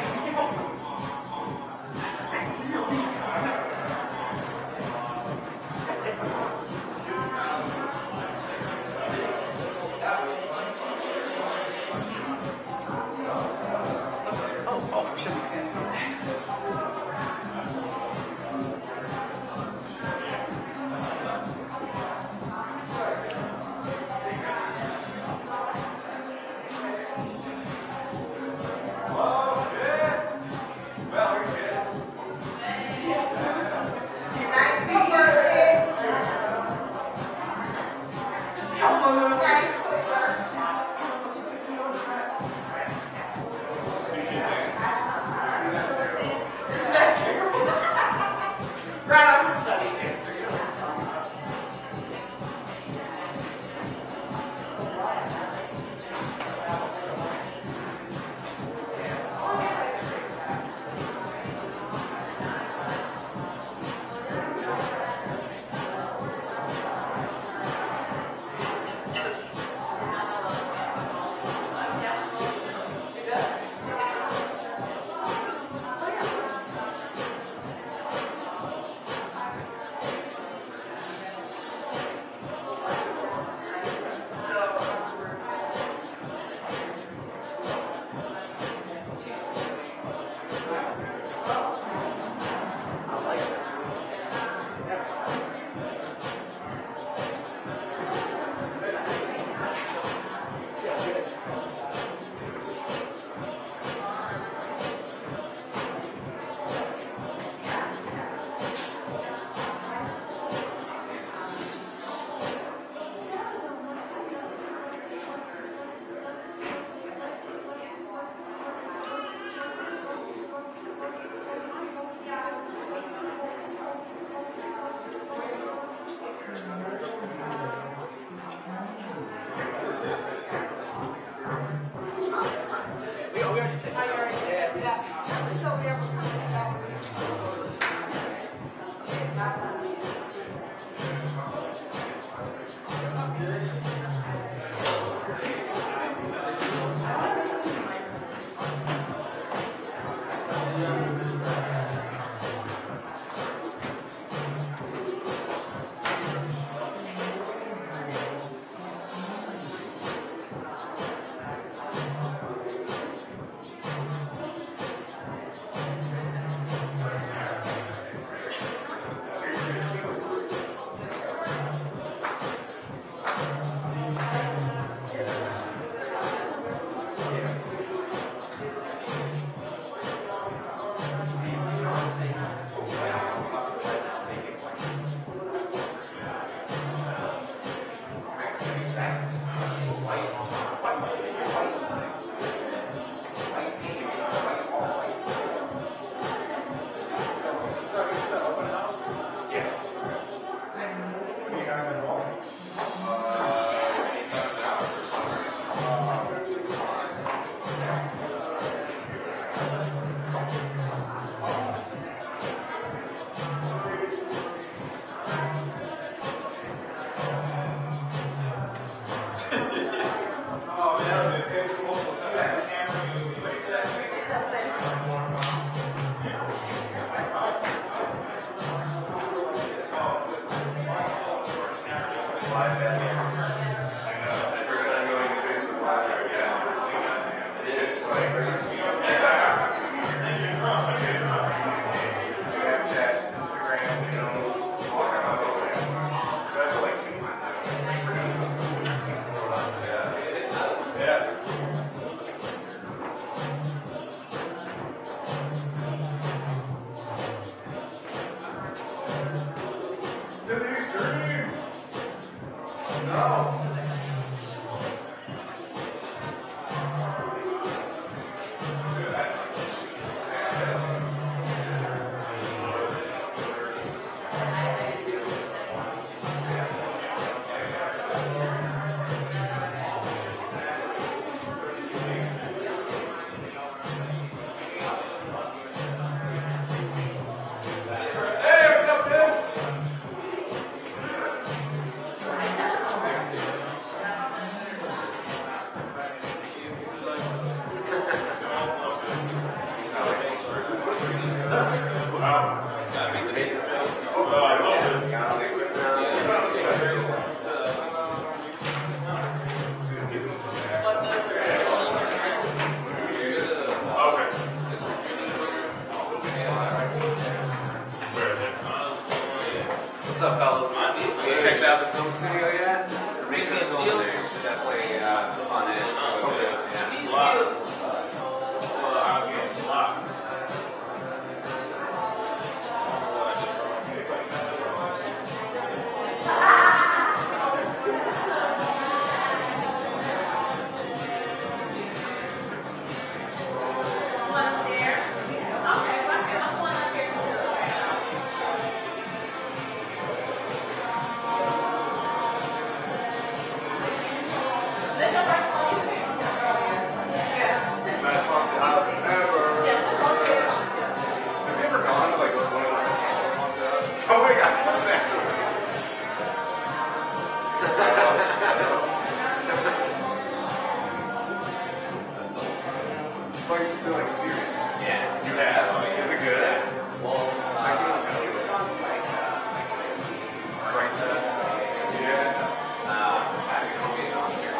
like, feel like serious. Yeah. You have? Like, is it good? Well, I can do it on like uh, brain test. Yeah. Um, I can go get on there.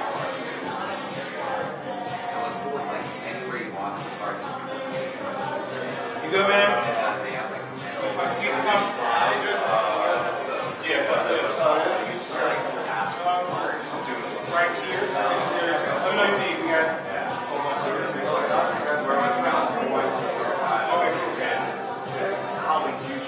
And what's cool is like anywhere you walk in the park. You good, man? Yeah, they have like You can come. slide. Yeah, fuck this. You start like the half. Right here. Let me know you think we got. Hold on. Where was around? Okay, cool. Yeah. Holly's huge.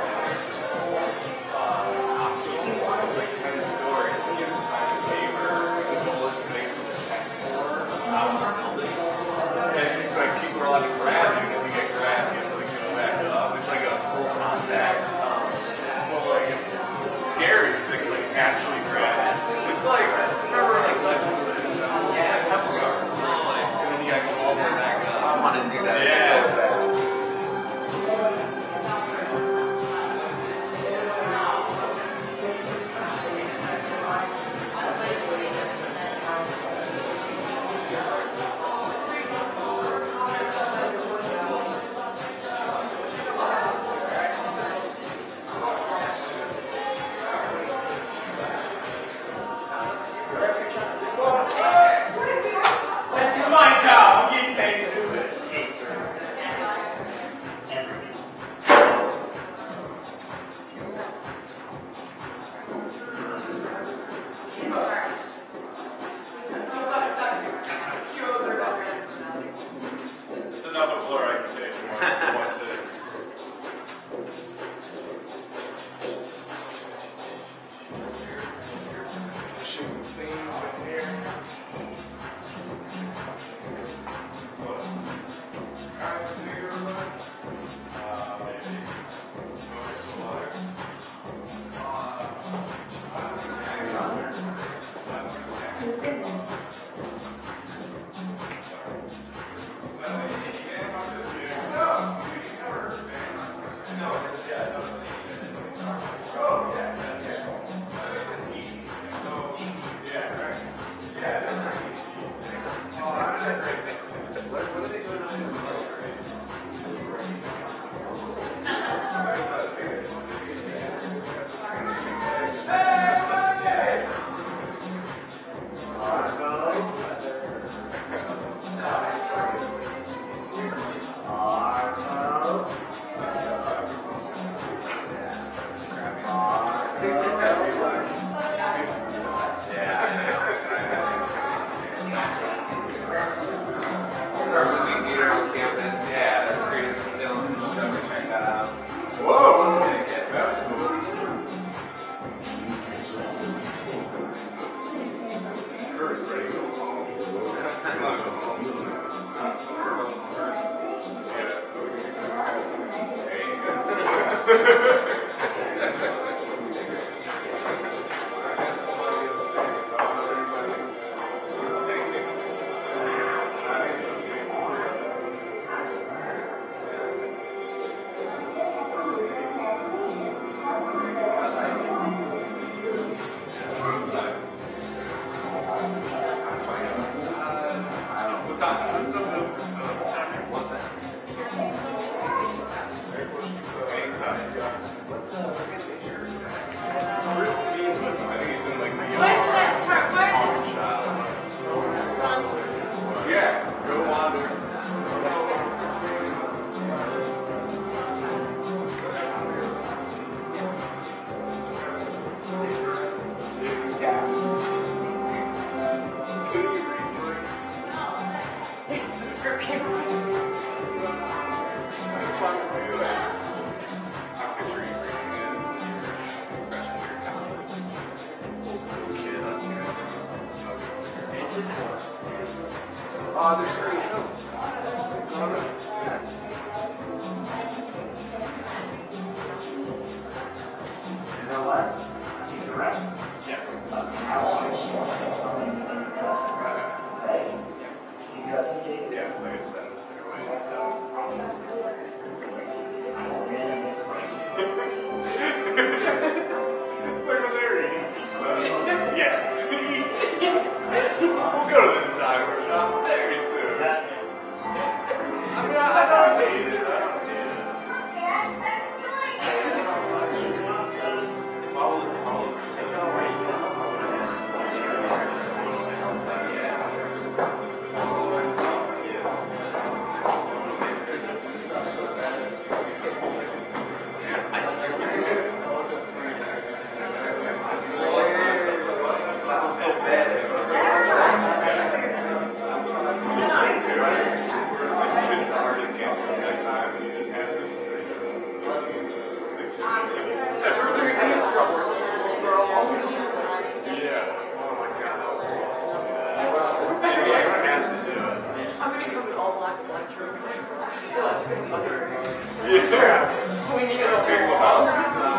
Like ten stories. And you decide to favor the goal is to make it to ten floor out of the building. And like people are allowed to grab you, and if you get grabbed, you have to like go back up. It's like a full contact. Um, well, like it's, it's scary because they can like actually grab it. It's like remember like Legends of the yeah, Temple Guard. Where it's like, and then you gotta go all the way back up. I want to do that. Yeah. That's my job. I'm getting paid to do this. It's enough of blur I can say for one city. Shooting things in here. What? Guys, do you remember? Uh, maybe. Notice water. Our movie theater on campus. Yeah, that's great. Dylan, so check that out. Whoa! That was cool. Curry's ready to go home. I'm not going home. Yeah, so we can Yeah, go wander. It's description. It's fun to do that. I'm picturing you reading it. Freshman year of college. Old school kid, that's good. Oh, there's great shows. You know what? He's correct. Yes. Yeah, it's like a sentence away. It's like when they're eating pizza. Yes. We'll go to the design workshop very soon. come in all black and black turn. Yeah. We need a Okay, whole well, house.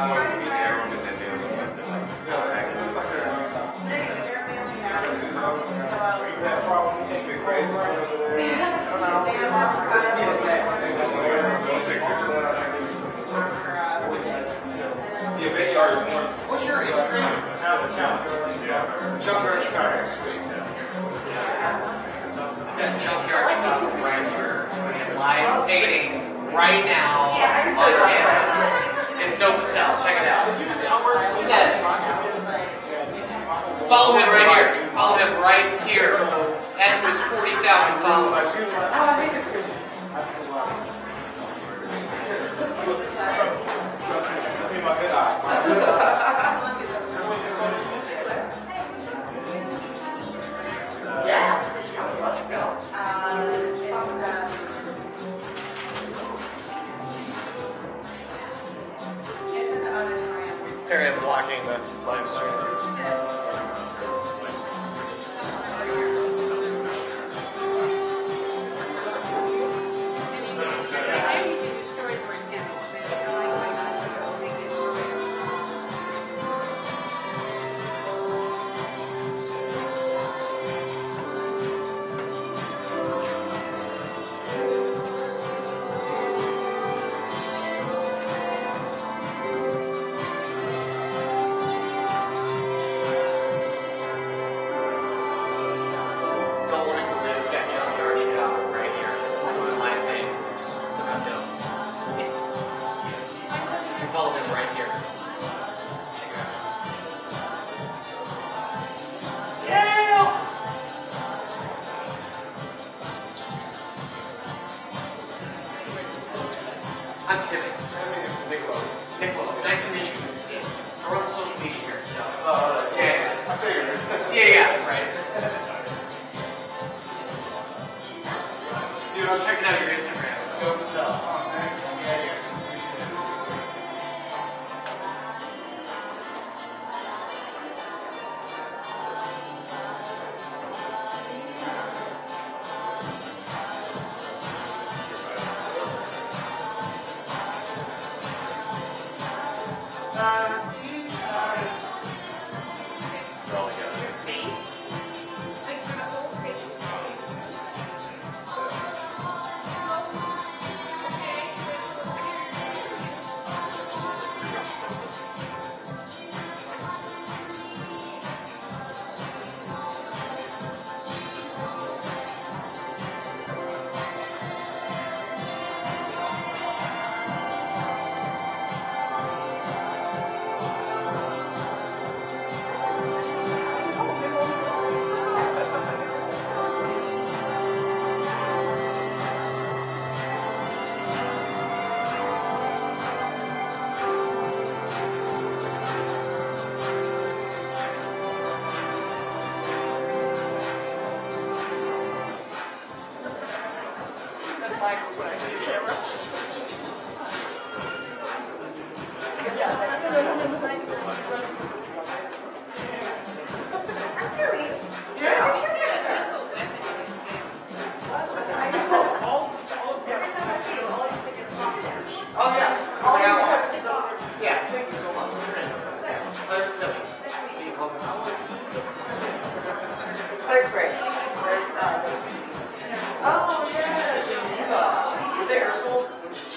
What's your Instagram? Junkyard Chicago. That junkyard stuff right here. Live dating right now on campus. It's dope as hell. Check it out. Look at it. Follow him right here. Follow him right here. Add to his forty thousand followers. Yeah. Let's go. Harry is blocking the live stream. Don't want to go live that junkyard Chicago right here. Doing my thing. Look how dope. You can follow him right here. Check it out. Yeah! I'm Timmy. Nicola. Nice to meet you. We're on social media here, so. Oh, Yeah, I figured. yeah, yeah, right. Dude, I'm checking out your Instagram. Dope stuff. Yeah, yeah. Oh yeah. Oh yeah. Yeah. Thank you so much. That's silly. That's great. Oh yeah. Was it her school?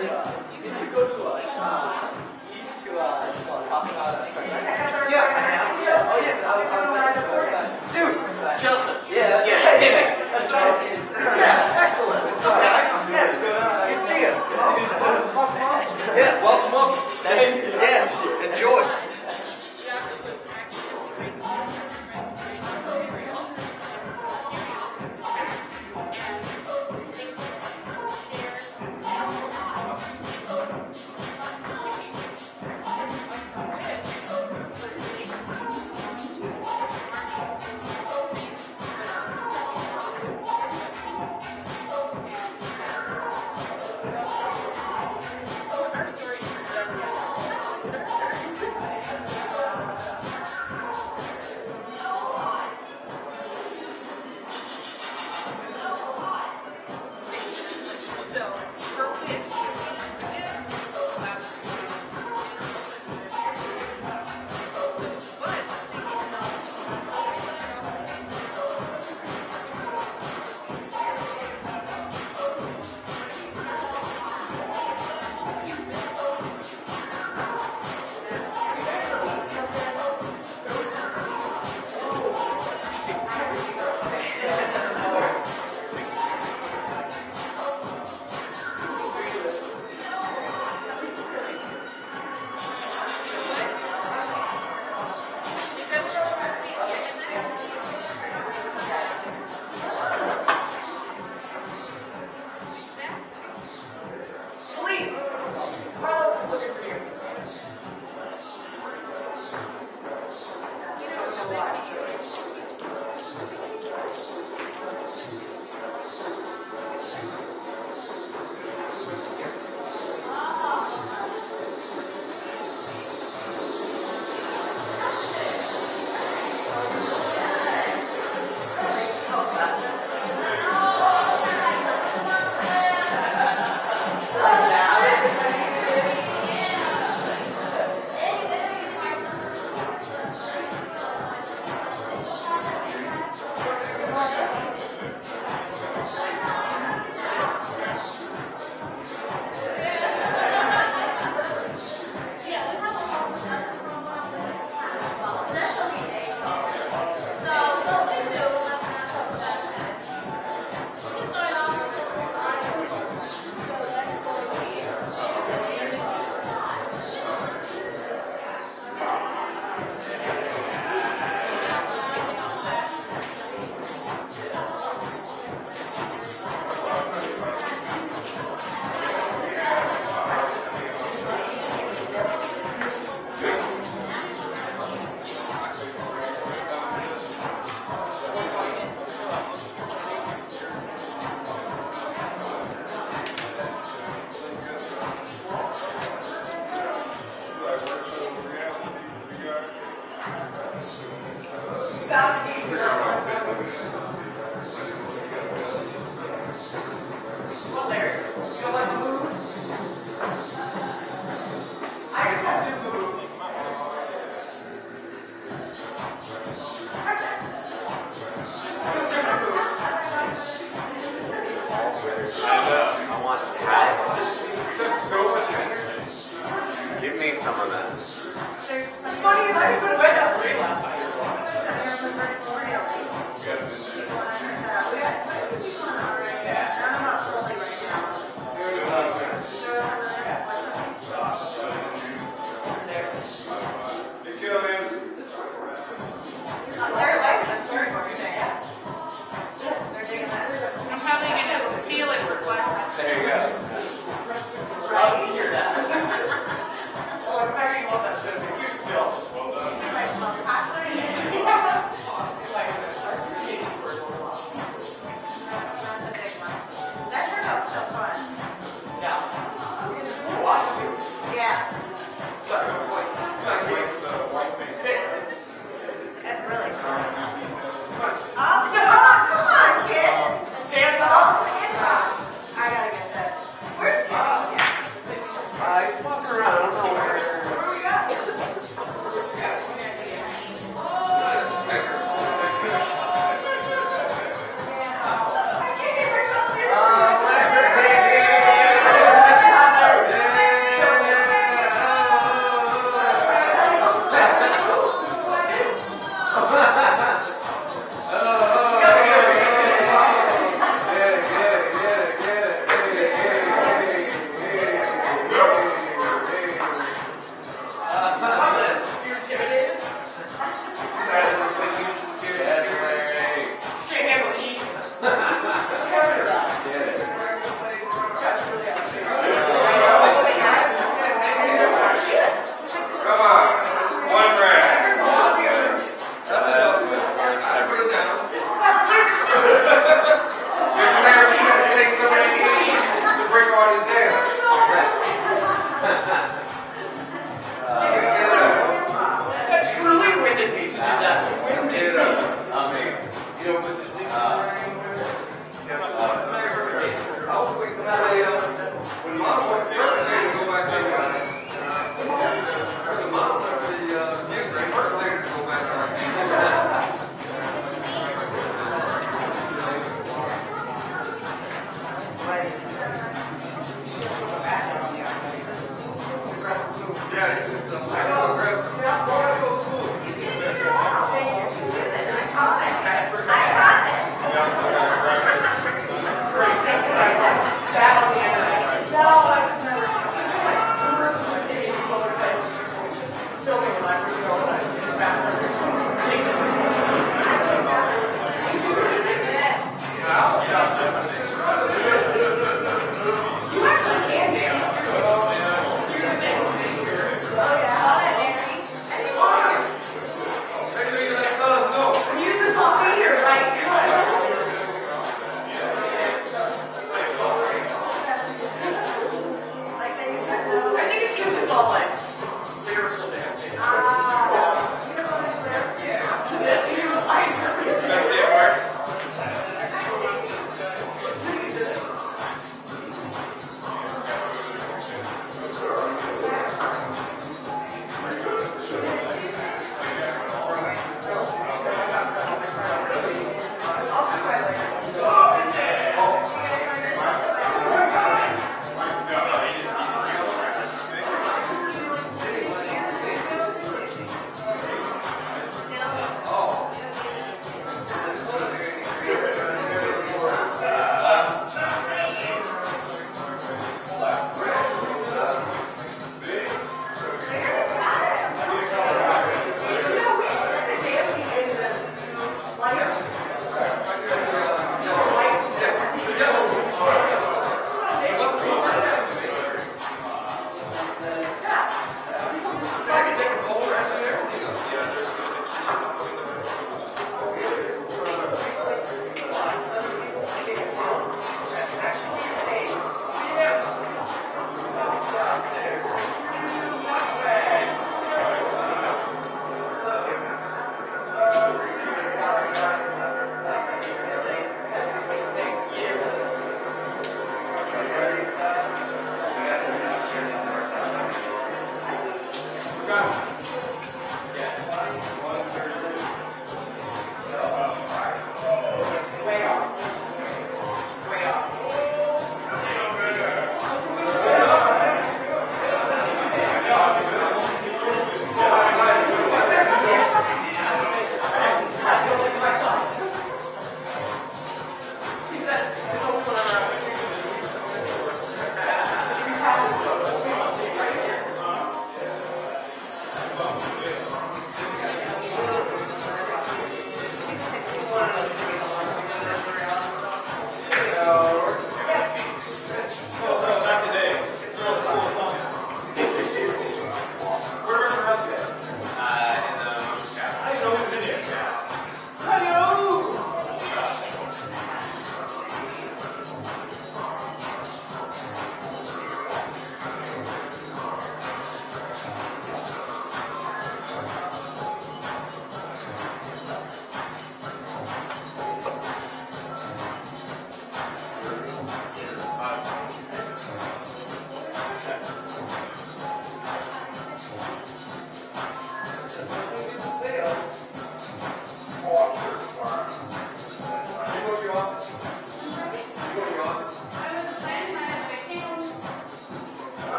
Happy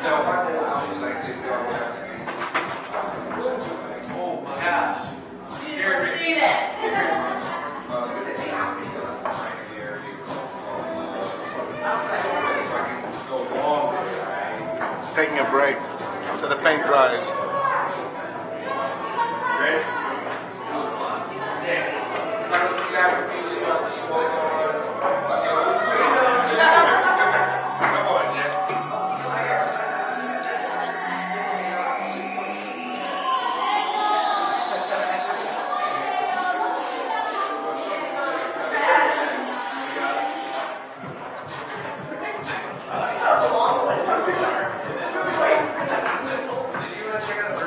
Oh my gosh. You're see this. Taking a break so the paint dries. Did you want to check out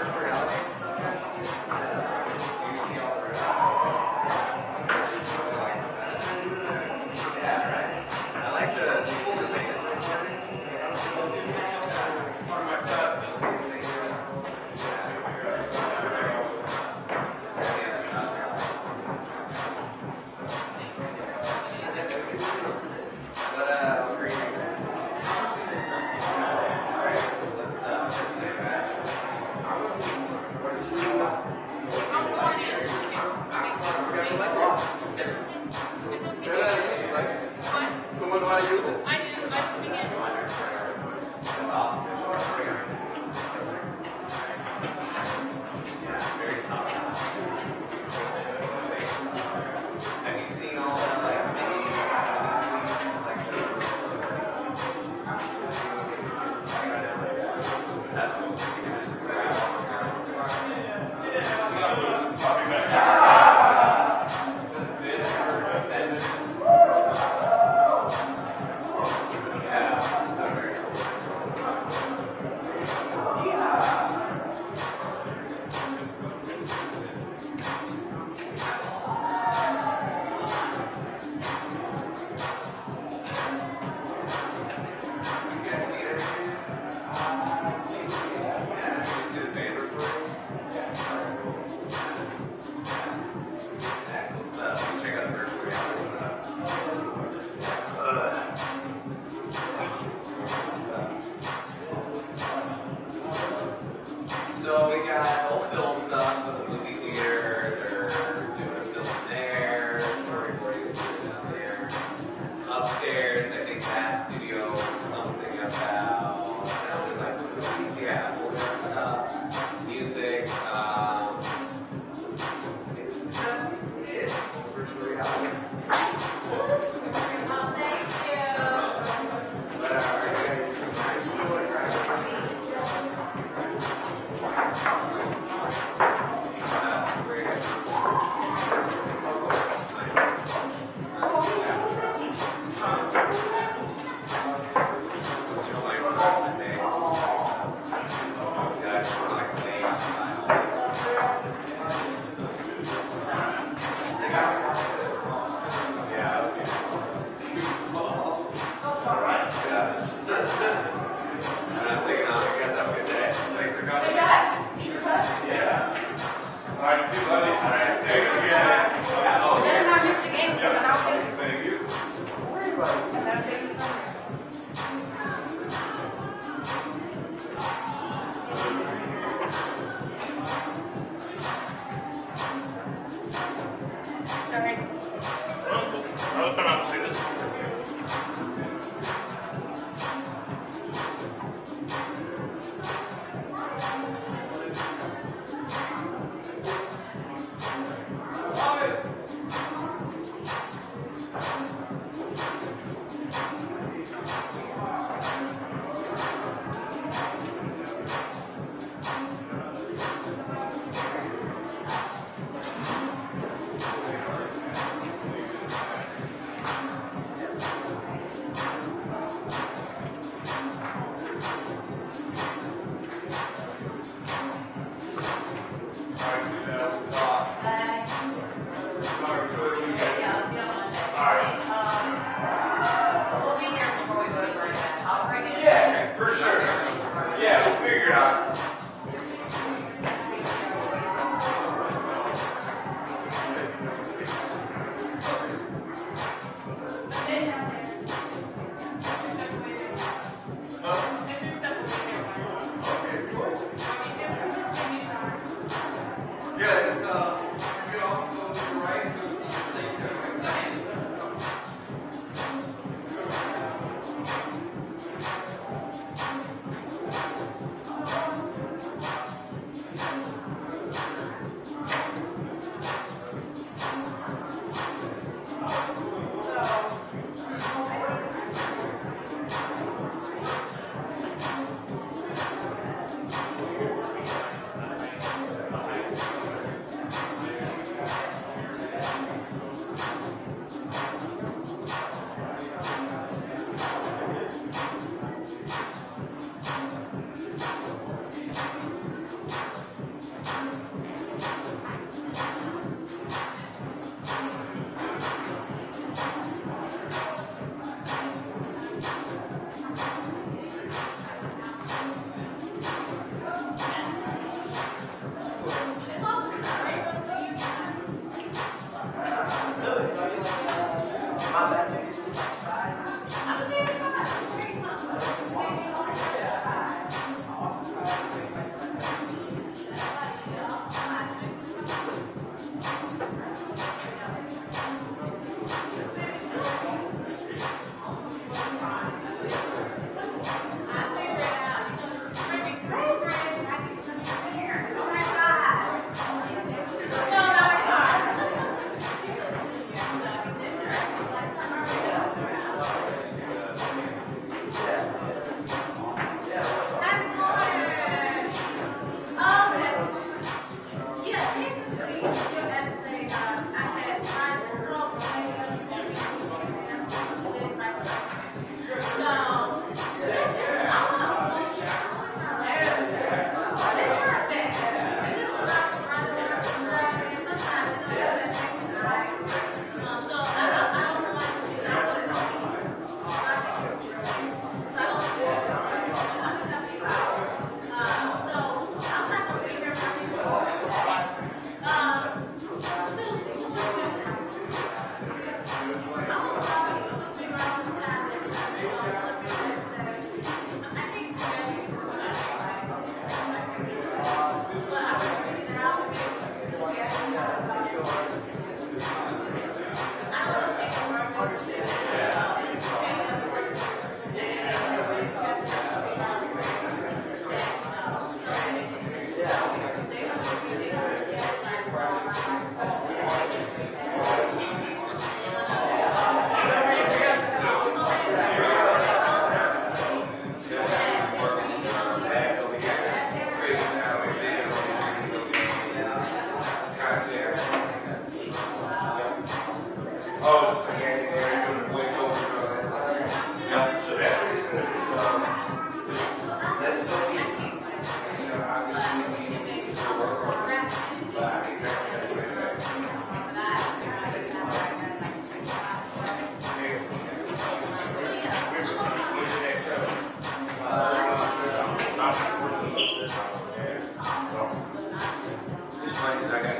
funny because I got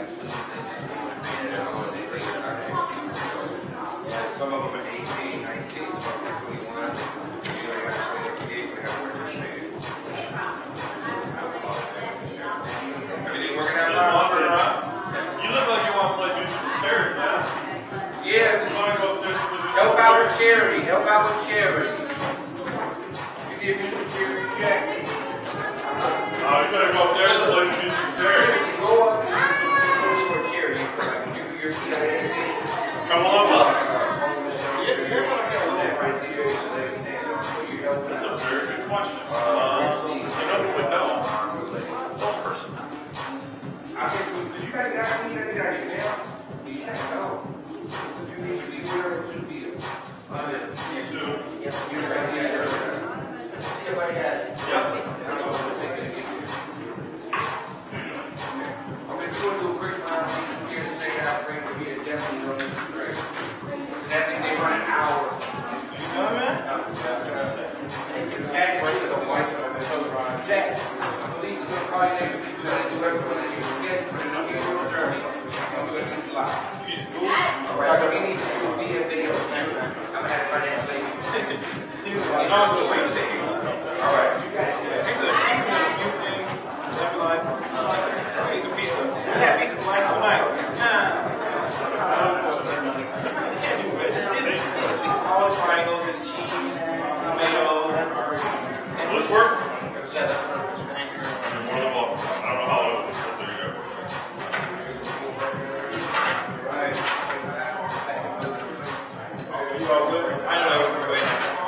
yeah, some of them are eighteen, nineteen, some of them are twenty-one. You know, I got twenty-eight, we have work everything working out fine? You look like you want to play music with chairs, man. Yeah, You want to go upstairs and play help out with charity, help out with charity. You need a music charity jack. Oh, you better go upstairs and play music with chairs. Go up and do a charity so I can do your T I A. Come on up. That's a very good question. Uh, you know who would know? One person. I think did you guys get out of here now? You can't know. You need to be where to be. I did. You do. Yep. You're right here. See everybody has it. Yep. I'm going to do a quick round of these here to say how great to be a definitely running the track. That means they run an hour. You know, man? Jack, right to the white Jack, I believe he's going to call you next week. We're going to do everyone that you're getting for the new year journey. And we're going to do this live. All right, so we need to do a video video next time. I'm going to have financial aid. All right. You got it. Piece of pizza. Yeah, pizza for life. So nice. All triangles is cheese, tomatoes, and Will this work? yeah, that's More than welcome. I don't know how it is, but there you go. You all good? I don't know. Wait.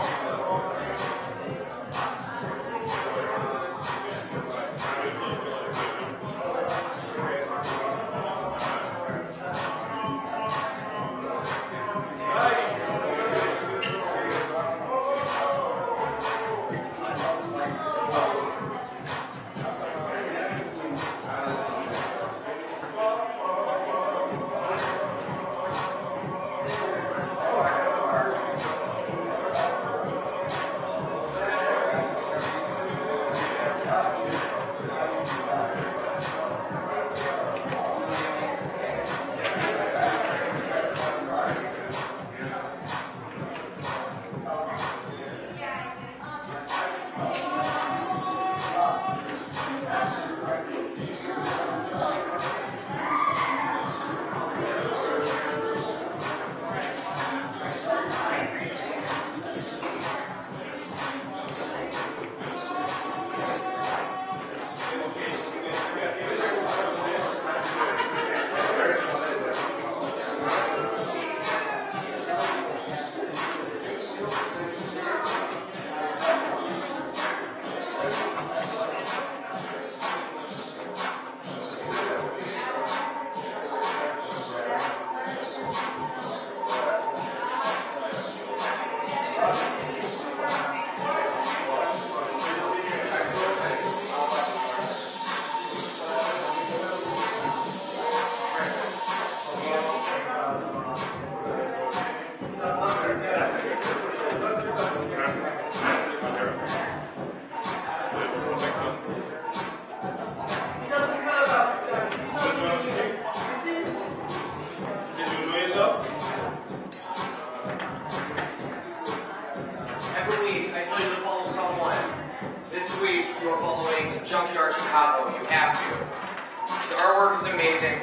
Junkyard Chicago. You have to. His artwork is amazing.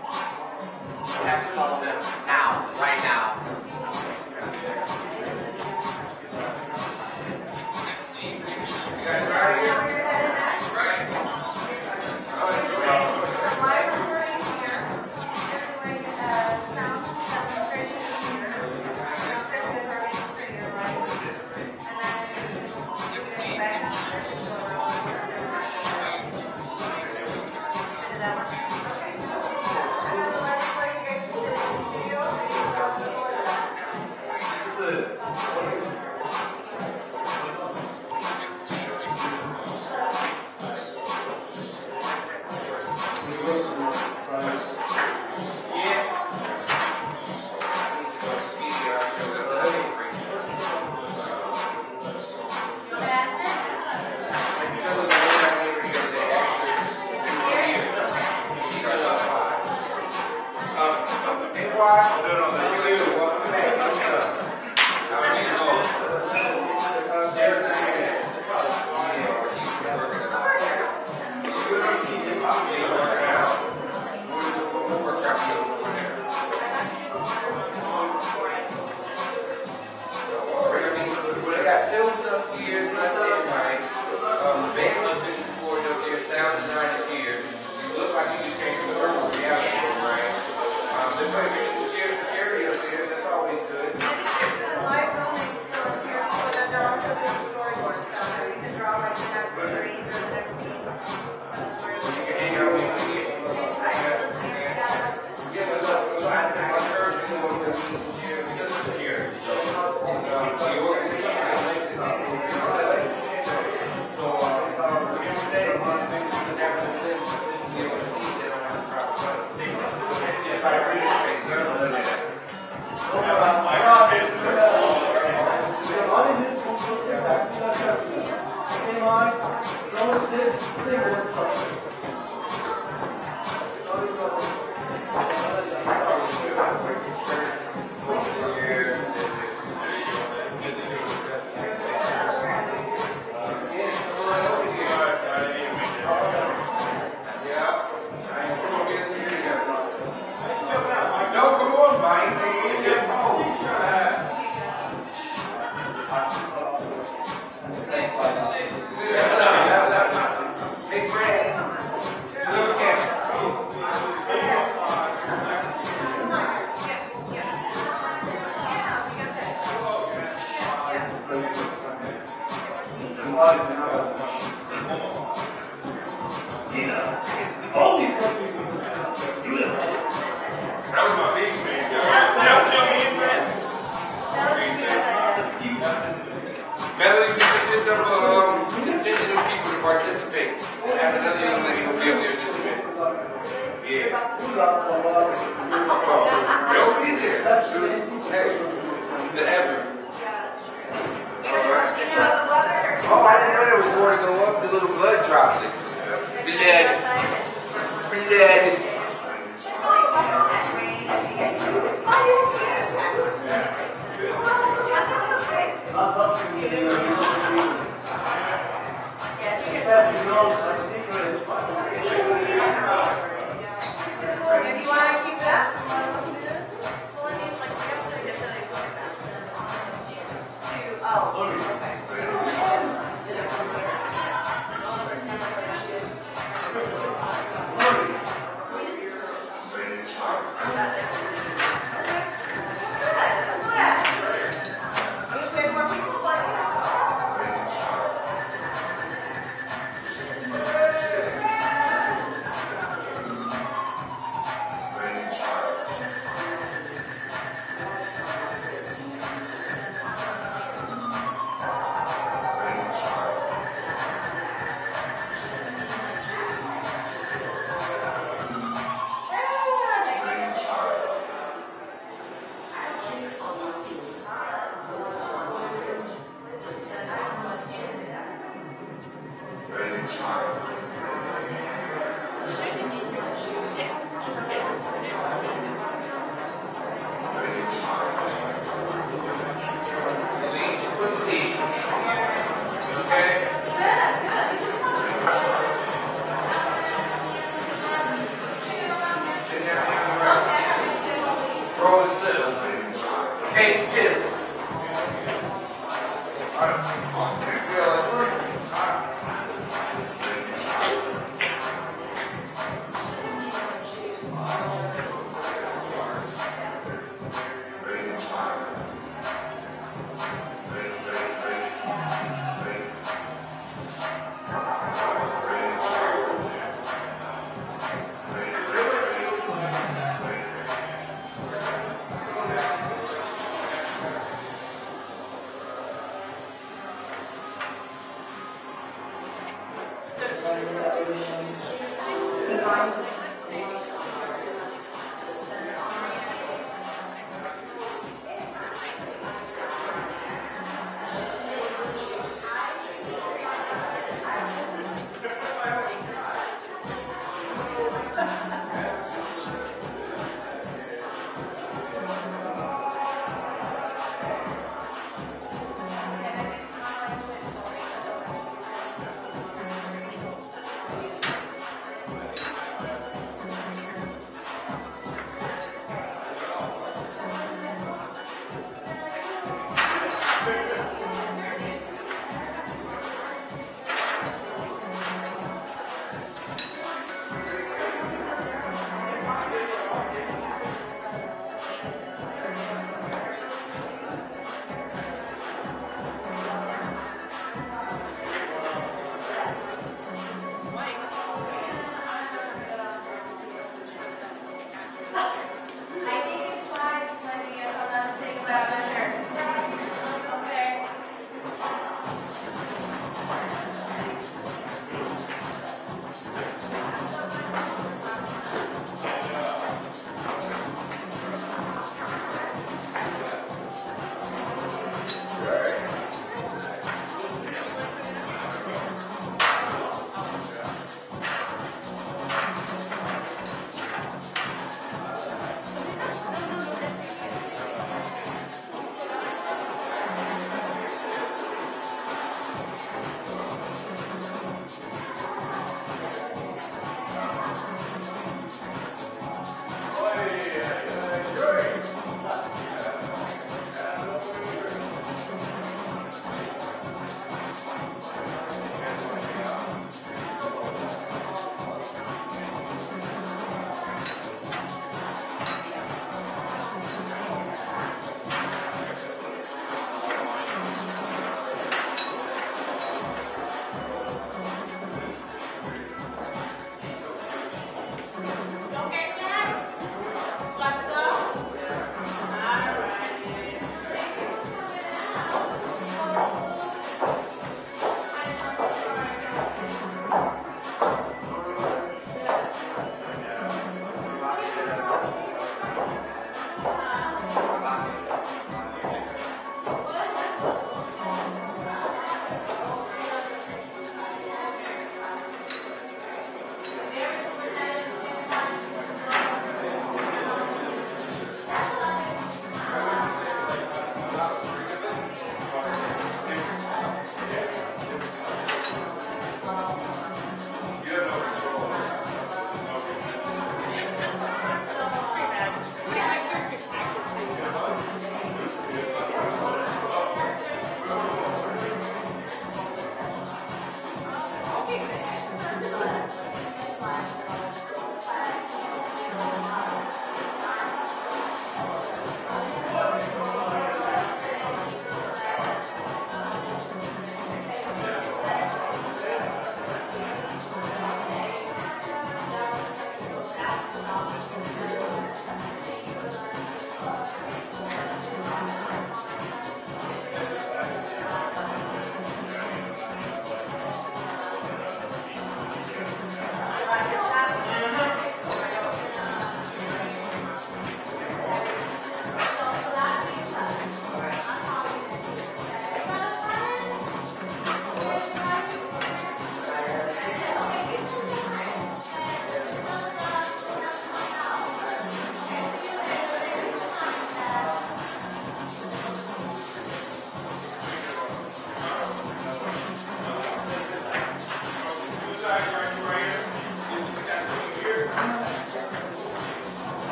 You have to follow them now, right now. You guys right here? Right. Melody consists of um, contingent of people to participate. As another young lady who will be able to participate. Yeah. They'll be there. Hey, the effort. Alright. Oh, I didn't know there was more to go up. The little blood droplets. Blood. Blood.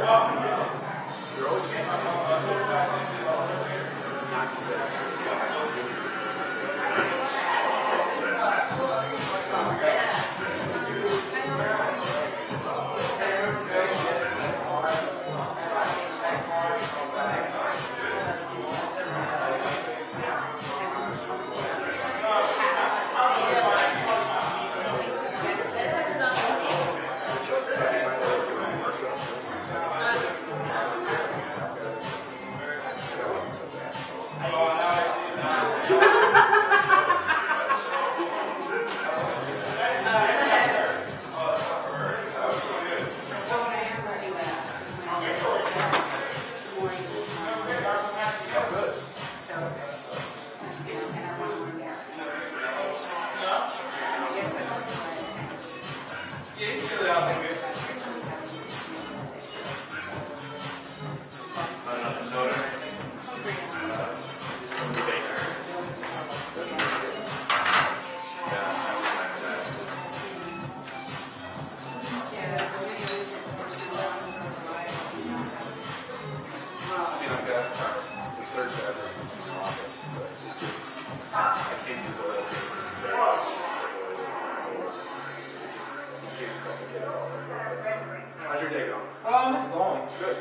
How's your day going? Um, it's going good.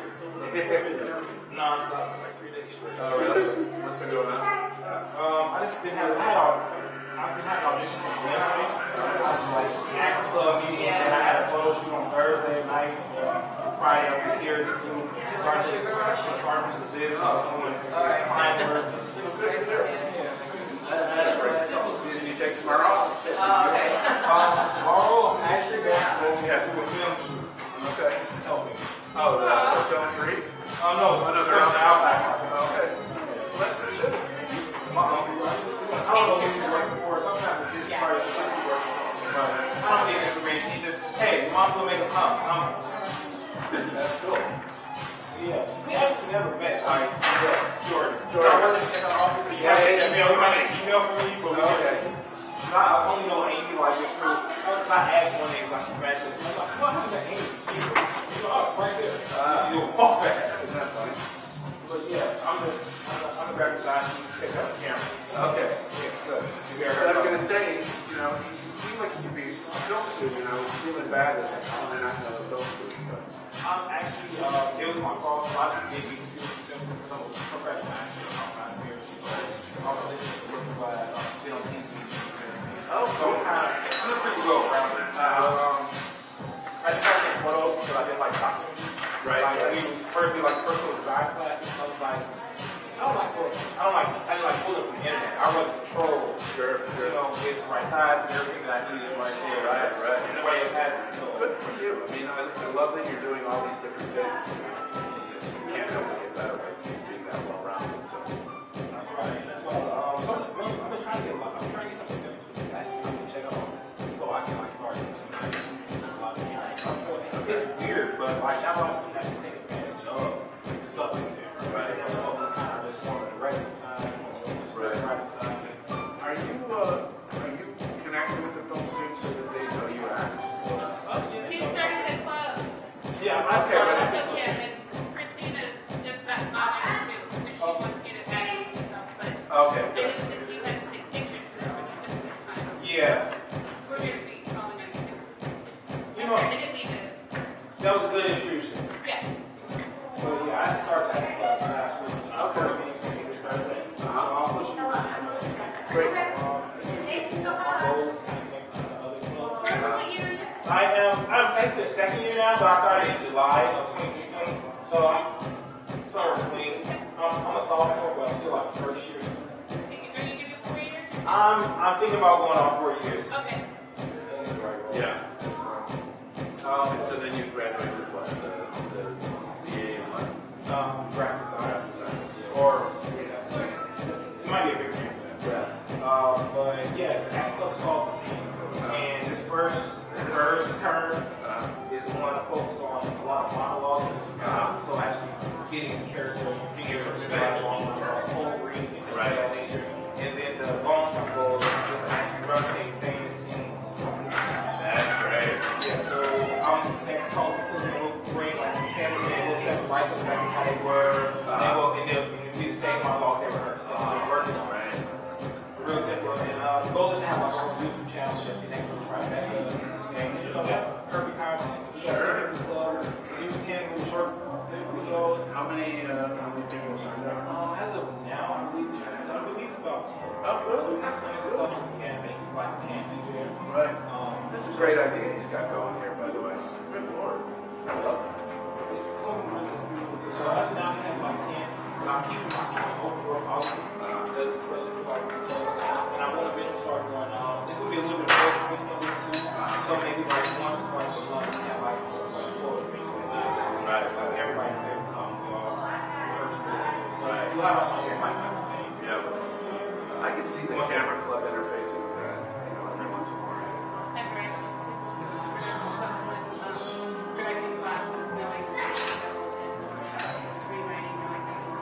Non-stop, like three days straight. Oh, really? What's been going on? Um, I just been having, I had all, I've been having auditions on Wednesday. I was like, at the club meeting, and I had a photo shoot on Thursday night. Friday, I was here to do project Sharpens the Ziz. I was doing client work. Did you check tomorrow? Oh, okay. Um, tomorrow, I'm actually going to go to a film shoot. Okay. Help me. Oh, the the film three? Oh, no, Another on the outside. Okay. Well, that's pretty good. I don't know if you're working for it. Sometimes it's just part of the city work. But I don't need information. He just, hey, mom will make a pump. I'm, That's cool. yeah. We actually never met. All right. George. George. Yeah, yeah, yeah. We might get an email from you, but we Okay. not, I only know Amy like this through. Once I asked one name, like she graduated. I'm like, what happened to Amy? You know, oh, right there. Uh, You'll walk back. Isn't that funny? But yeah, I'm the, I'm the, I'm the graphic designer. She pick up the camera. Okay. Yeah, good. I was going to say, you know, you seem like you could be a film student. I was feeling bad that I did not know a film student. But I'm actually, uh, it was my fault, so I just did these two simple, some professional actors. I'm not here. Also, this is working by, uh, film T V. oh, So I'm kind of, I'm pretty well rounded. Um, I just started taking photos because I didn't like costumes. Right. Like, we first do like personal design classes. I was like, I don't like photos. I don't like, I didn't like photos from the internet. I want to control, Sure, you know, it's the right size and everything that I needed right there. Right, right. And nobody else has it. So, Good for you. I mean, I, I love that you're doing all these different things. You can't help but get better by being that well-rounded. So. that's right. That's why, um, so I've been, I've been trying to get a lot. I'm trying to get something done. Actually, I'm gonna check out all this so I can like start doing a lot of things. It's weird, but like now I'm gonna actually take advantage of the stuff in there. Right. And all the time I just want to write time, Right. write time. Are you uh, are you connected with the film students so that they know you act? He started a club. Yeah, I So, started. yeah, it's Christina's just about auditing too, because she wants you to add some stuff, but Okay. I know since you had to take pictures for this, which you couldn't this time, Yeah. we're gonna be calling you. You know, I didn't mean to, that was a good intrusion. yeah. So yeah, I started that class last week. Okay. So I'll push you. Great. Um, my goals and other What year is it? I am, I'm taking the second year now, but I started in July of twenty sixteen. So I'm summer clean. I'm, I'm a sophomore, but I'm still like the first year. Are you gonna do four years? I'm, I'm thinking about going on four years. Okay. Yeah. Um, and so then you graduate with what? The, the B A in what? Um, graphic design. Or, it might be a big thing for that. Um, but yeah, the act club's called The Scene. And this first, first term is one focused on a lot of monologues. Uh, so actually getting the character, being able to respect along with the whole reading and things of that nature. And then the long term goal is just actually rotating famous scenes. That's great. Yeah, so I'm next called right things back to how they were. Uh, they will, and they'll be the same monologue they were uh, working on. Right. Real simple. And uh, the goal is to have like a YouTube channel just connected with Tribeca. And you know, that's perfect content. Sure. You can do short videos. How many, uh, how many people signed up? Um, as of now, I believe, I believe about ten. Oh, good. So next time it's a couple we can make it like we can do there. Right. Um, This is a great idea he's got going here, by the way. Good Lord. I love it. So as of now, we have about ten. And I'll keep, I'll keep overall out the rest of the party. And I want to really start going, um, this will be a little bit more than we still do too. So maybe like once or twice a month, we have like four or three. Right. So everybody's able to come to our Right. We'll have a mic kind of thing. Yeah. I can see the camera club interfacing with that, you know, every once in a while. And great. Directing classes, knowing rewriting, knowing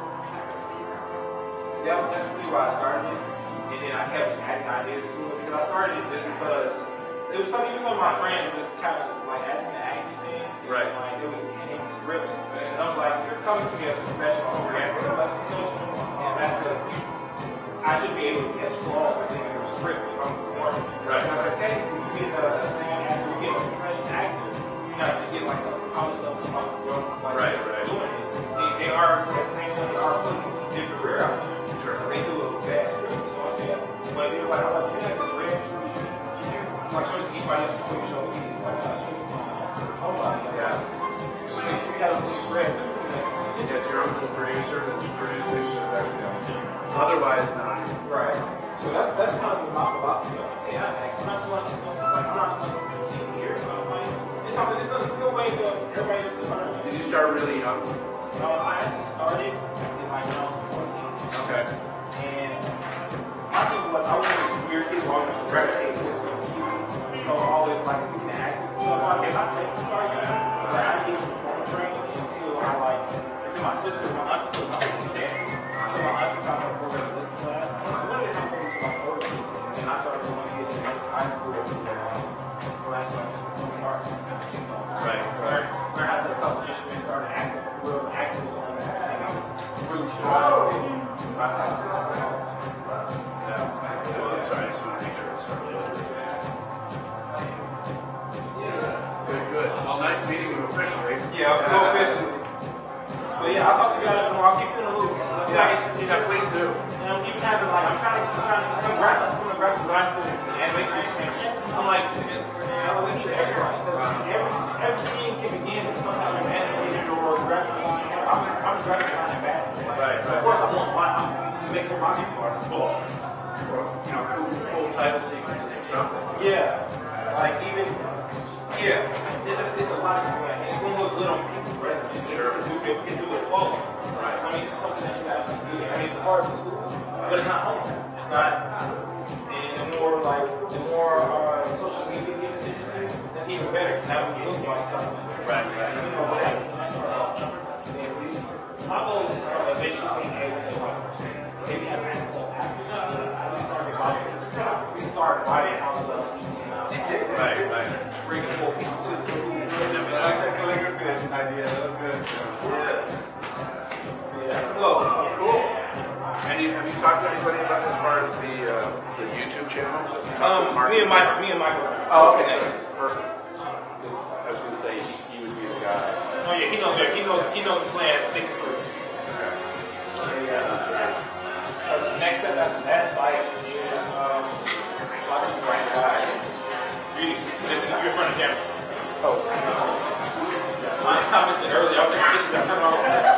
That was actually why I started it. And then I kept just adding ideas to it. Because I started it just because it was some, even some of my friends just kind of like asked me to act and things. Right. And, like, it was in scripts. And I was like, you're coming to me as a professional director, lesson coach. And that's a, I should be able to catch flaws within your script if I'm performing. Right. And I said, technically, you get a singing actor, you get a professional actor. You're not just getting like some college level stuff, like Right, right. doing it. They, they are, at the same time, they are putting their career out there. Sure. They do a bad script, so I said, but they were like, I was like, yeah, it's real. Like, so each one has a quick show. Like, hold on, yeah. So you got a script. You get your own little producer that's producing and everything. Otherwise, not. Right. So that's that's kind of my philosophy. Hey, I, I'm not so much, like, I'm not so much team here. You know what I'm saying? It's something, it's a, it's a good way for everybody to learn. Did you start really young? No, I actually started in like when I was fourteen. Okay. And I think what I was a weird kid always gravitate towards something. So I always like speaking to accents. So if I get my training started, like I did performance training until I like until my sister, my auntie took my sister there. So my auntie taught me for the class. I wanted to have to like early. And I started going to get into high school for last start. Right. Learn learn how to play a couple instruments, started acting, real acting on that. And I was really strong. I thought Yeah. Well, I'm sorry, I just want to make sure it's started. Good, good. Well, nice meeting you officially. yeah, I'm so officially. But yeah, I'll talk to you guys more. I'll keep you in the loop. Yeah, yeah, please do. And I'm even having like, I'm trying to, I'm trying to get some graphics, some graphic design school, animation experience. I'm like, you know, we need everybody. Every, every scene can begin with some type of animated or graphic design. I'm, I'm a graphic design ambassador. Right, right. Of course, I want my, I'm make some of my people artists full. Or, you know, cool, cool title sequences or something. Yeah, like even, yeah, it's just, it's a lot of people, and it's gonna look good on people's resumes. Sure. It can do it well. Right. I mean, it's something that you actually do. I mean, it's hard to school, but it's not home. It's not, and the more like, the more uh, social media gets attention to, that's even better. Now we look like something. Right, right. You know, whatever. My goal is to start eventually being able to like, maybe have an actual actors. I just started writing. We started writing how to Right, right. bringing more people to the movie. I like that calligraphy idea. That was good. Yeah. Yeah. So, Cool. And you, have you talked to anybody about as far as the uh, the YouTube channel? um, me and Mike, me and Michael. Oh, okay. Perfect. I was going to say he would be the guy. Oh yeah, he knows. He knows. He knows the plan. Think it through. Yeah. Uh, the next step after that, like, is um, talking to the right guy. Really, listen. You're in front of the camera. Oh. My comments did earlier. I was taking pictures. I turned it off.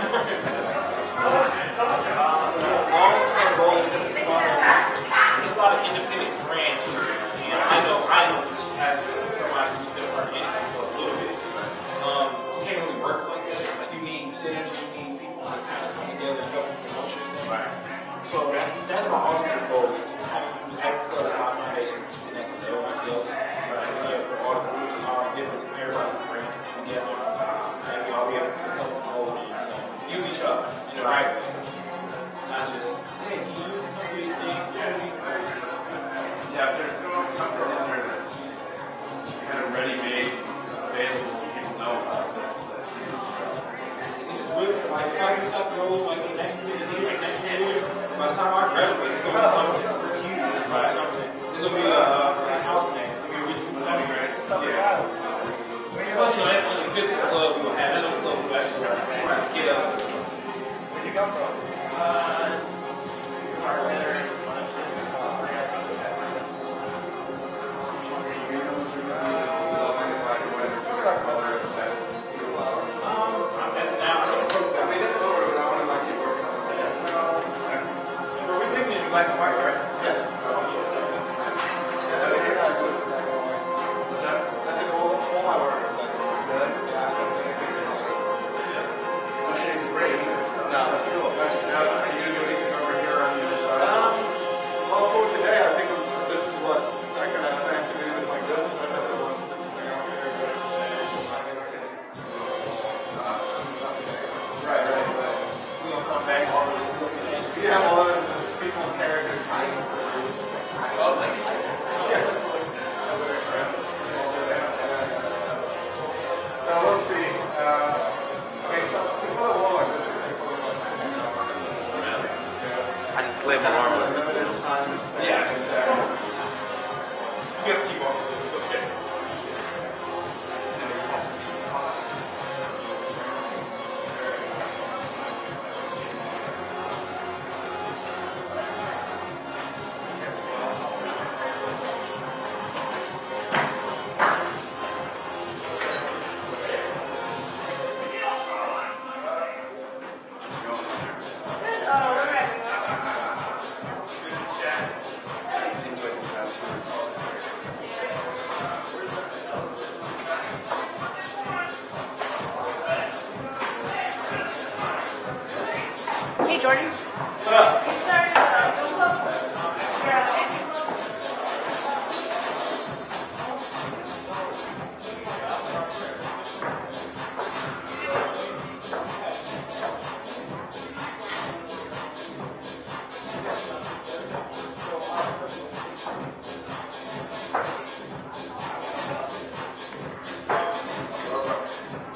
Long-term goal is just to start. There's a lot of independent brands here, and I know I know this has somebody who's been a part of anything for a little bit. Um, you can't really work like that. Like you need synergy, you need people to kind of come together and help with promotions. Right. So that's that's my ultimate goal is to kind of use that because my foundation is connected to everybody else. Right. Yeah, for all the groups and all the different everybody come from? Uh, bartender, Black and white, right? Yeah. What's that? I said all, all my work is black and white. Really? Yeah, I don't think I can do it. No shades of gray either. No, that's cool. That's, Now, are you gonna do anything over here on the other side? Um, well, for today, I think this is what I'm gonna have to do it like this. I have to look at something else there, but I mean, I can. Right, right, right. We're gonna come back all this looking at. Yeah, well, there's people and characters. Oh, thank you. Yeah. So let's see. Uh, okay, so people that will like this. I just slammed the arm. Limited time. Yeah, exactly. You have to keep on with it. Okay. Seems like it's not Hey, Jordan. What up? You started uh, Zoom Club? Yeah.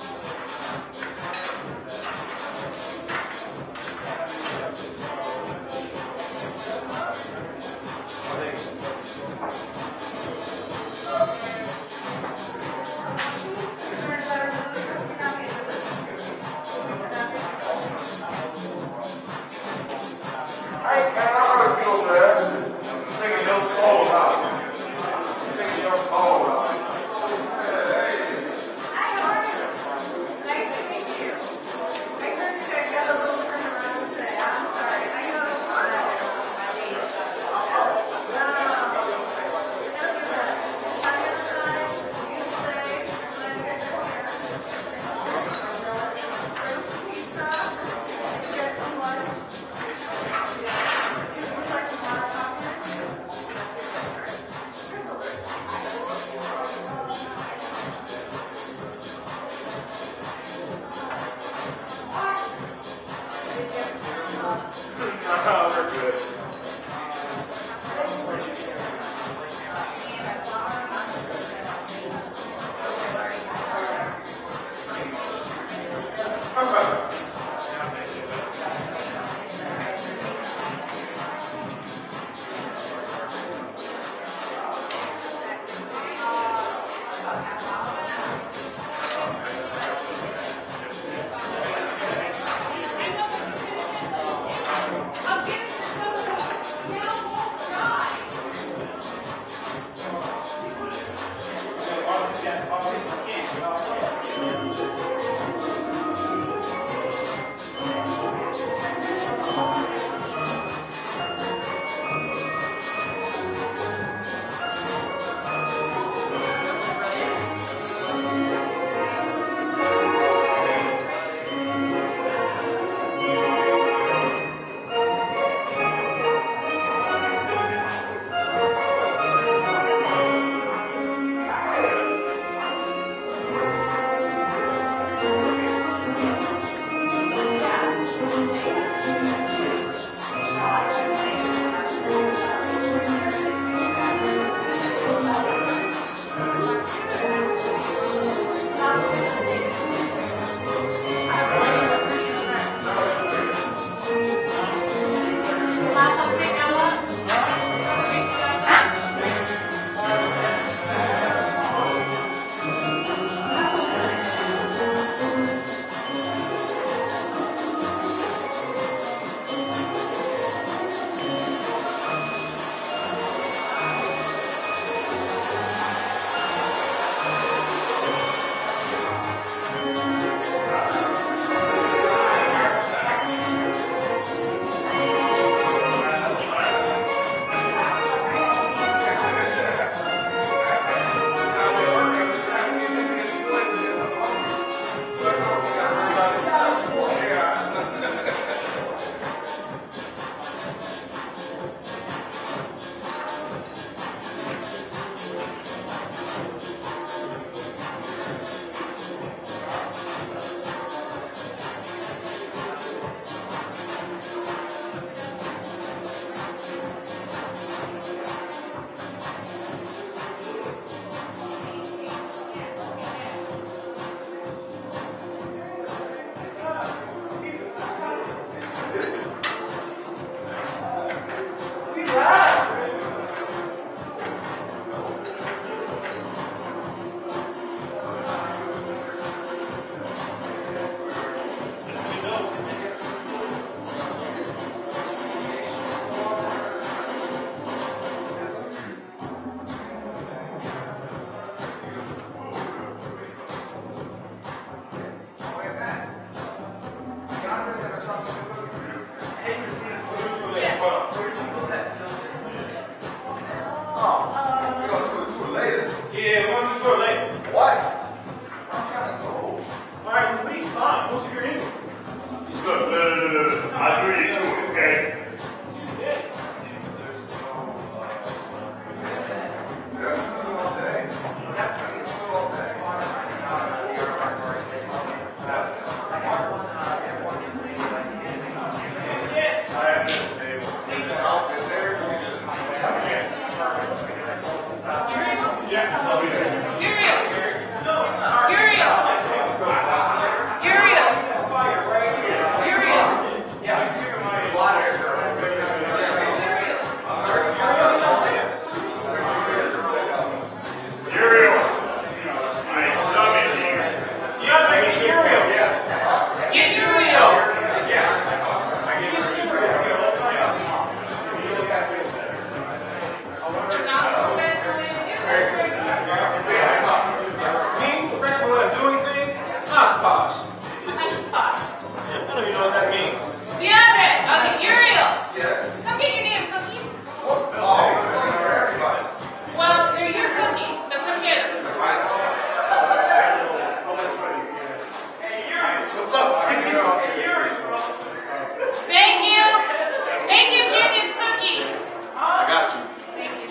Uh, posh. Posh. I don't even know what that means. DeAndre, okay, Uriel. Yes. Come get your damn cookies. Oh, for everybody. Well, they're your cookies, so come get them. What's up, Jimmy? Thank you. Make him get his cookies. I got you. Thank you.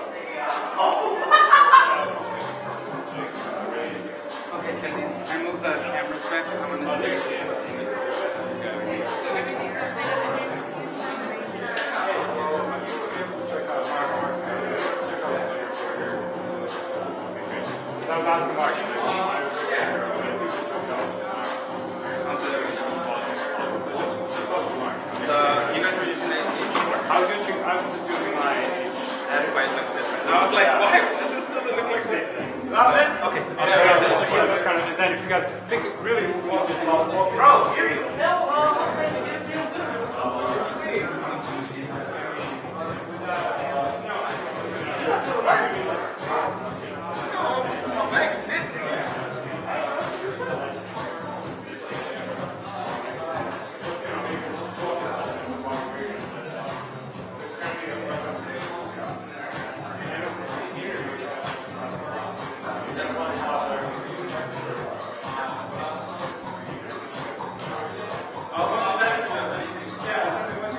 Okay, can we remove the cameras back? I'm gonna see. Let's see. Let's go. I was asking Mark. The, you guys were using it each one? I was going to, I was just using my age. That's why it looks different. I was like, why? This doesn't look like that. Okay. Okay, yeah, this, yeah, this kind of, and then if you guys think it really want this all, bro, here you go. Oh,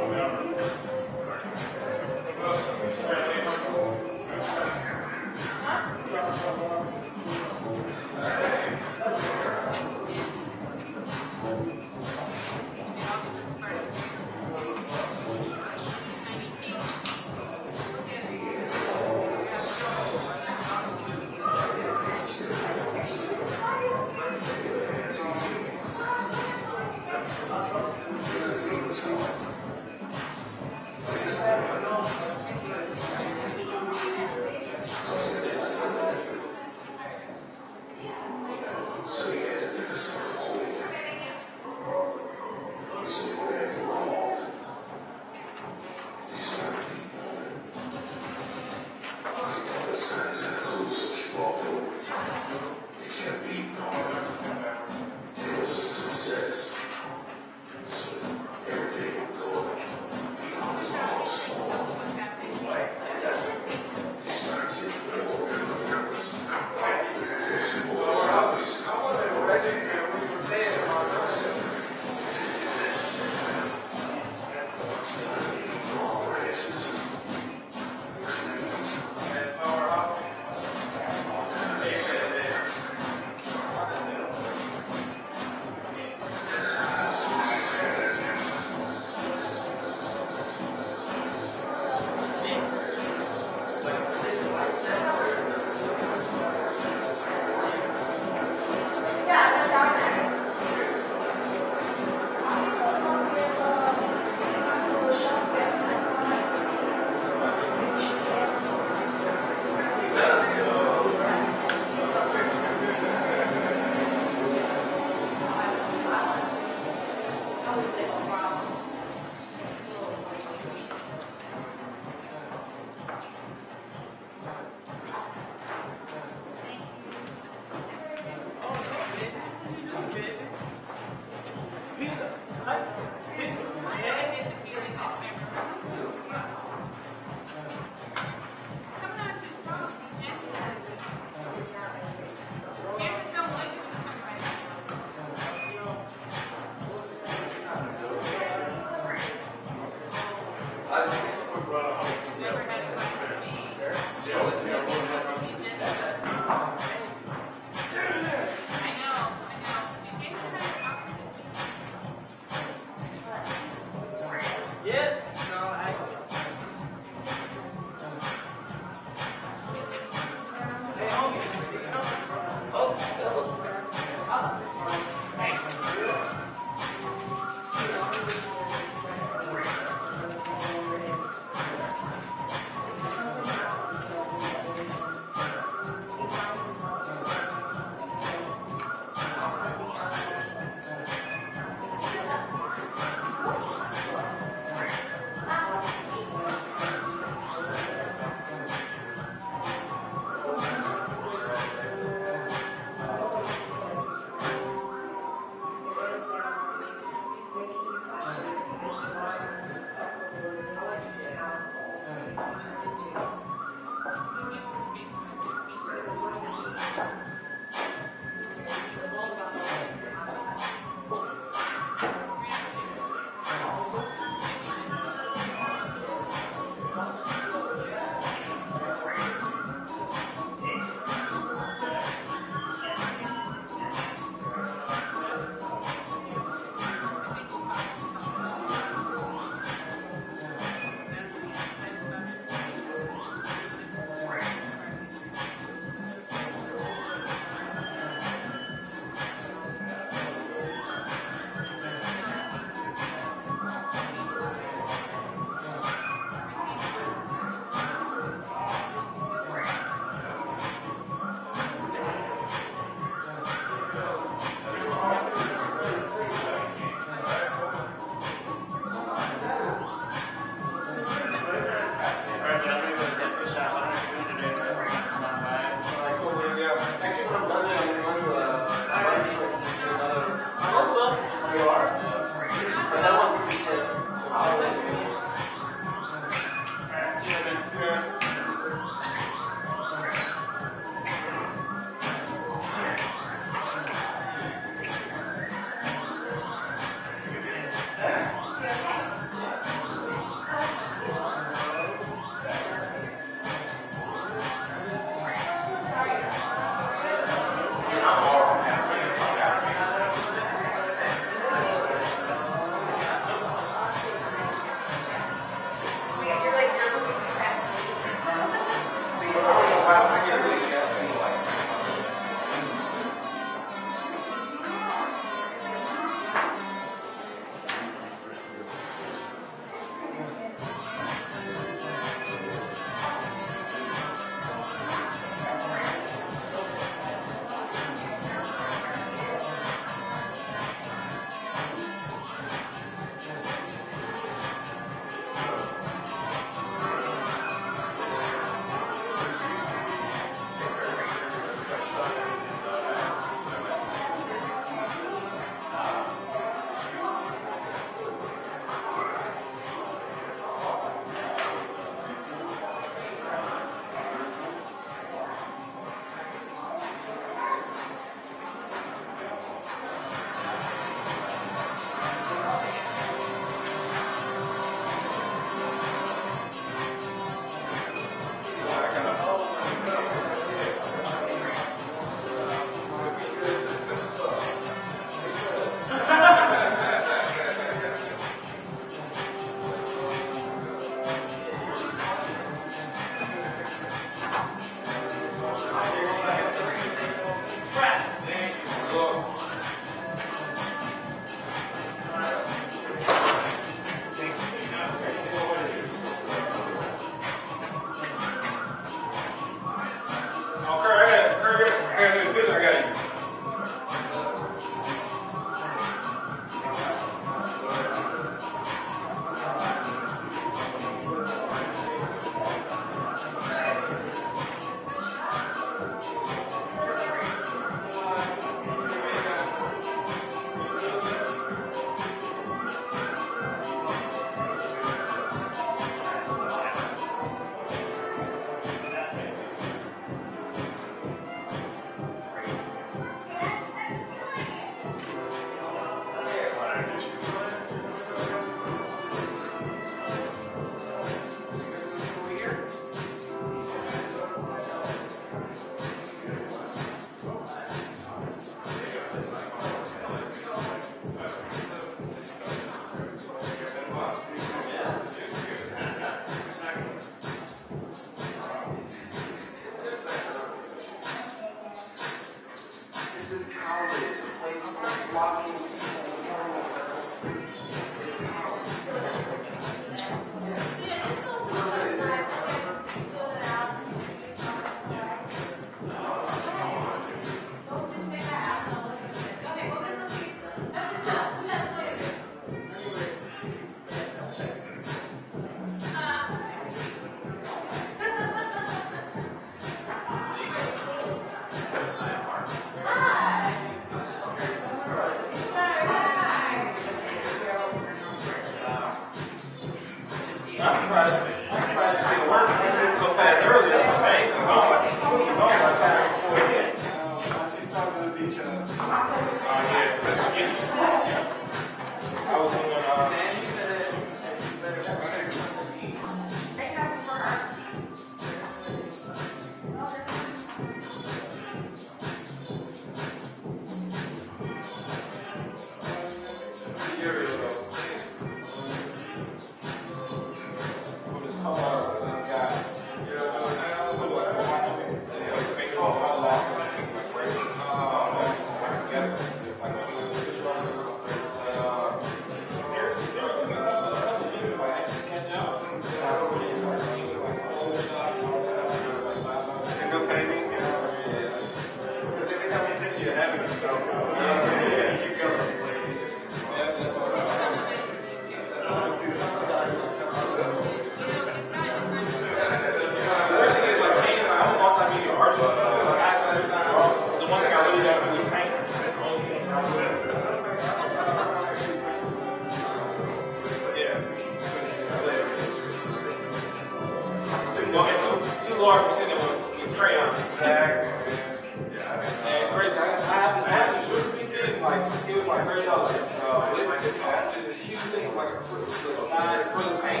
Exactly. And it's crazy. I, I have I have this sugar big thing, like it was like thirty dollars. Uh, it was like just this huge thing, like a nine acrylic paint.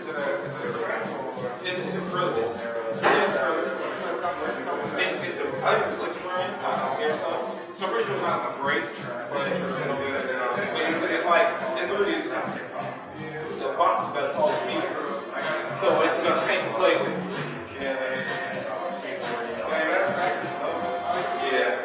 It's it's acrylic. It's acrylic. Basically, the I just look around. I don't get stuff. So I'm pretty sure it's not a brace, but it's like it's literally the box is about as tall as me. So it's enough paint to play with. Yeah. Yeah.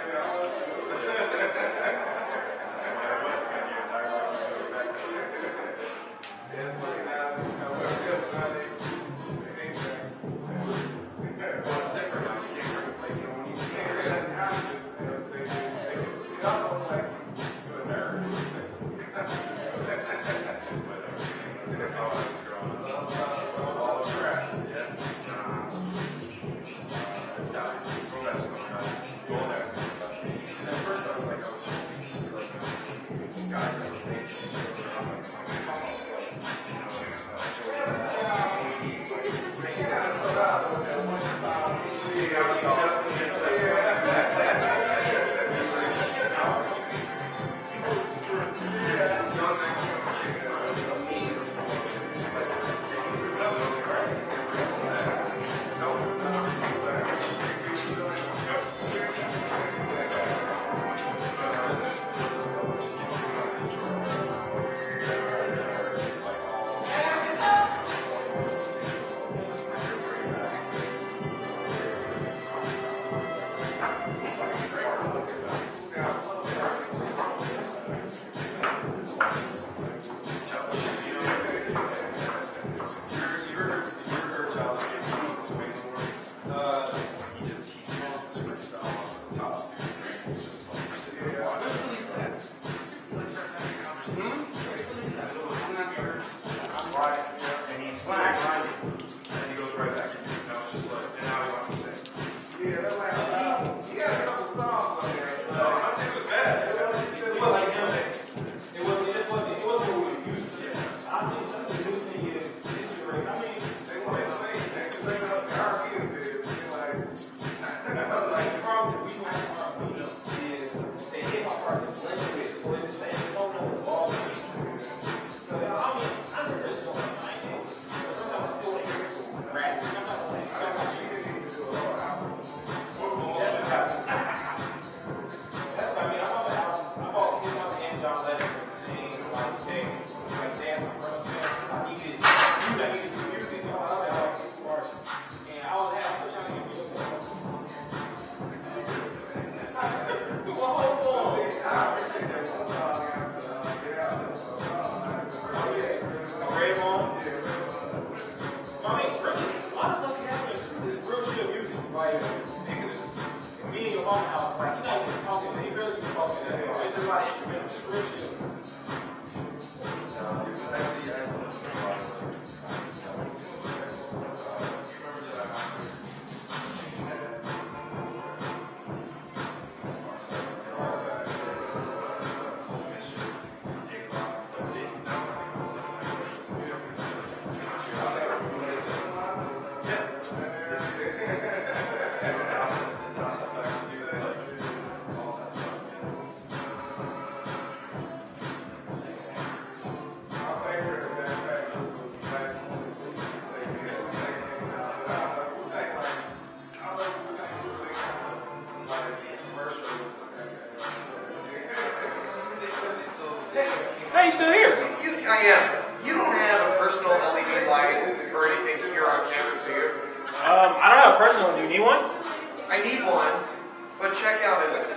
Hey, you still here? You, I am. You don't have a personal L E D light or anything here on campus, do you? Um, I don't have a personal. Do you need one? I need one, but check out this.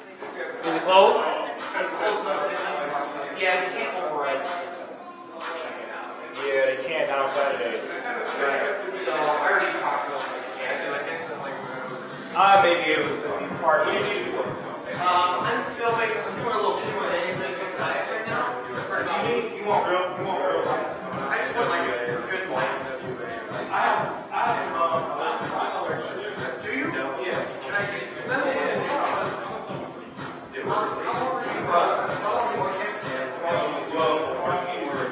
Is it closed? Yeah, you can't override. Yeah, they can't not on Saturdays. Right. So I already talked to them. I may be able to part of it. Um, I'm filming. I'm doing a little Q and A business right now. You need, you want real, you want real light. I just want like a good light. I have, I have, um, I Do you? Yeah. Can I see? How long are you? Uh, how long are you on campus? Well, parking or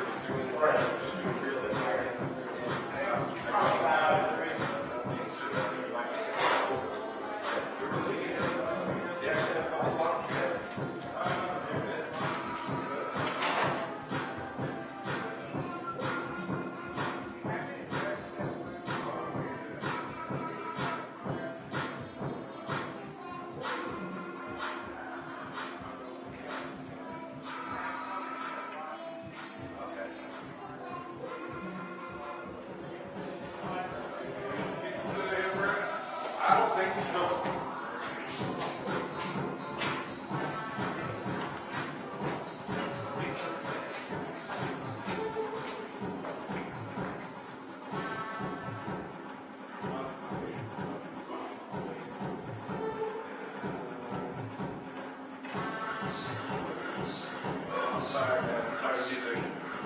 Sorry, man. Sorry,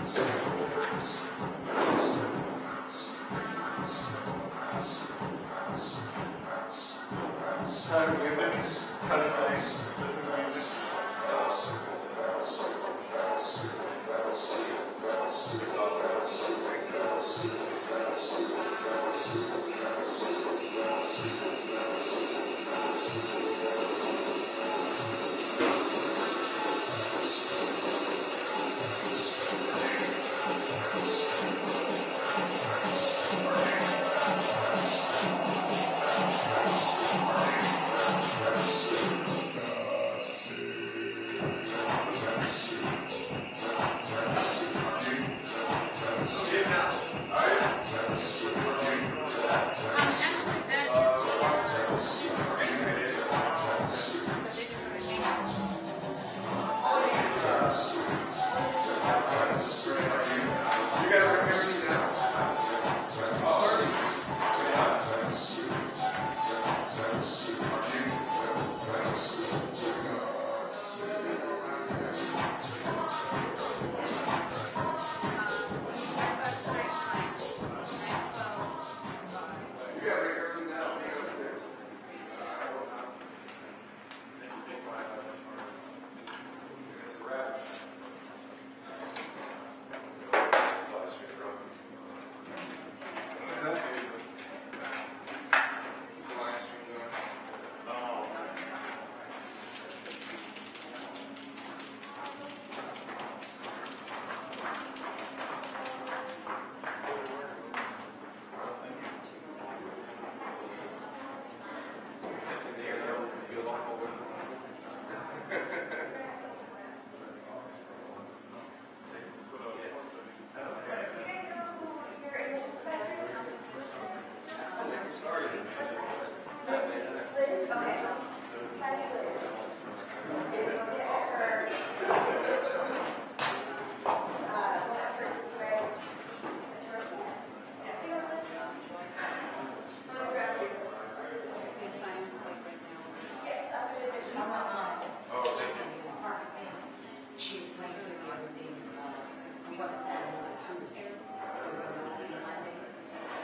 music. Kind of music. Kind of things. Listen to music.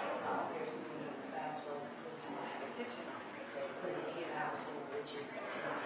Which is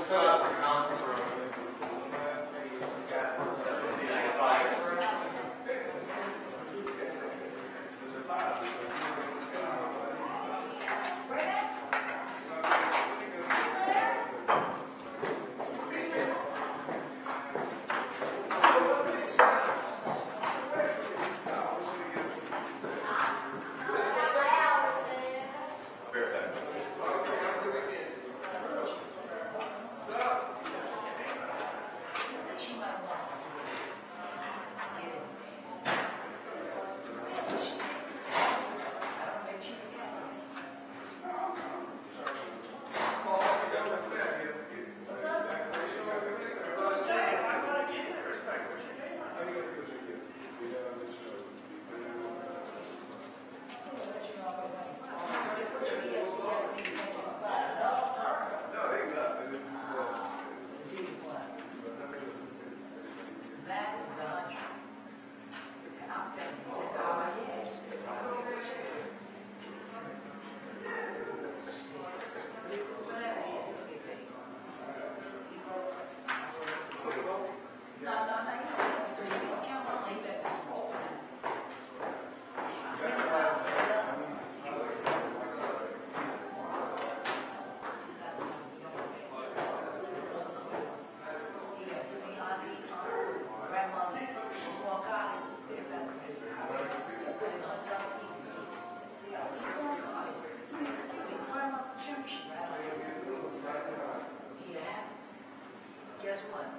set up a conference room. That's in the signifies. Guess what?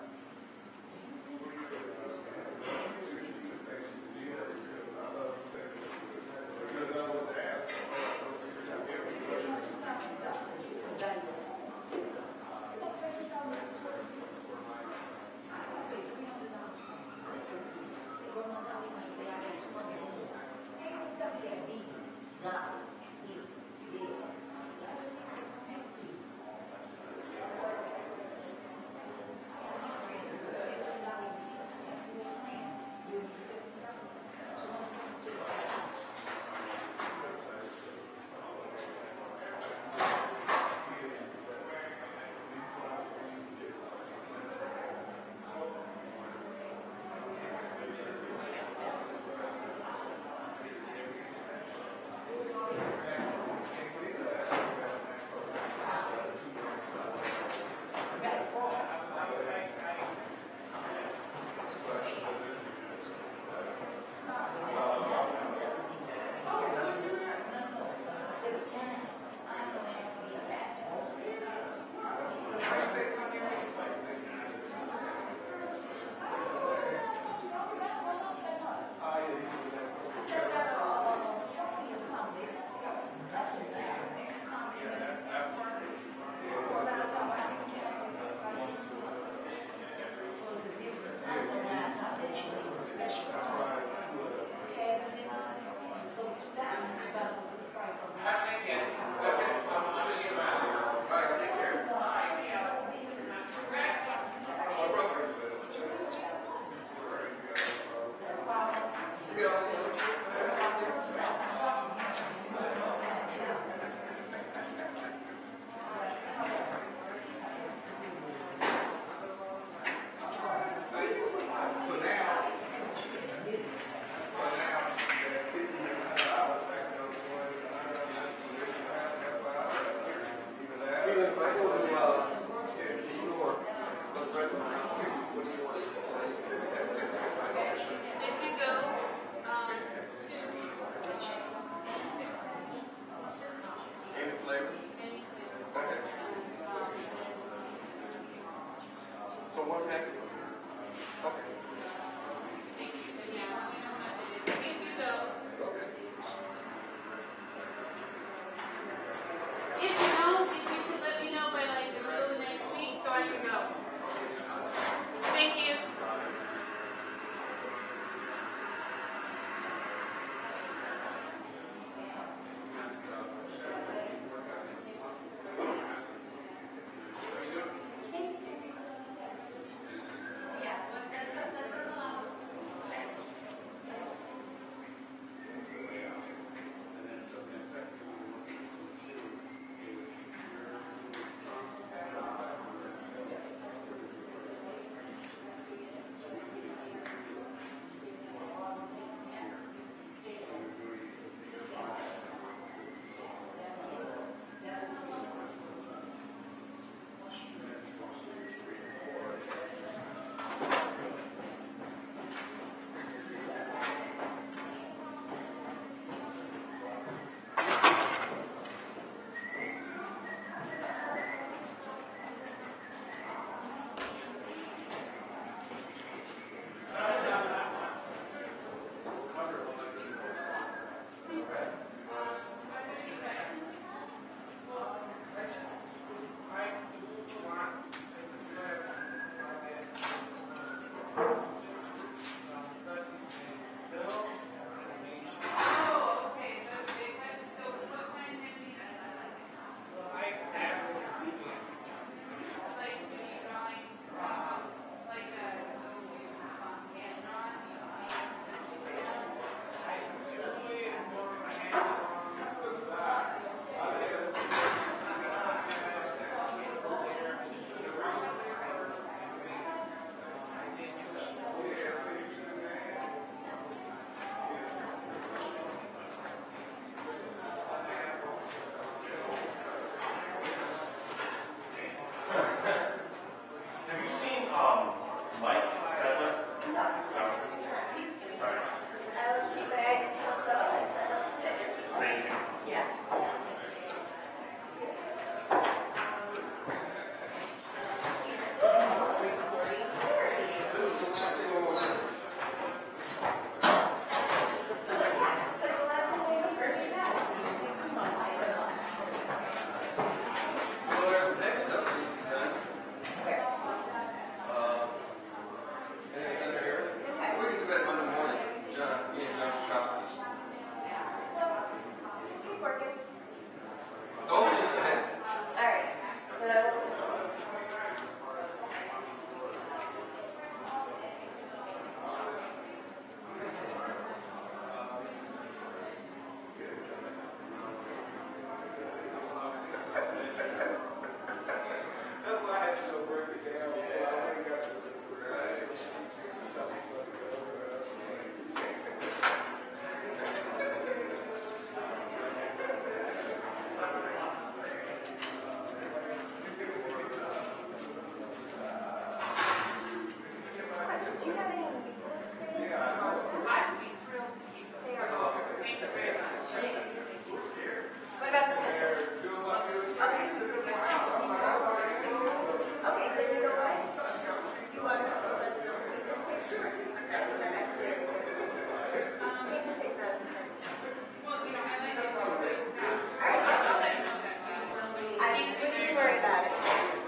worry about it.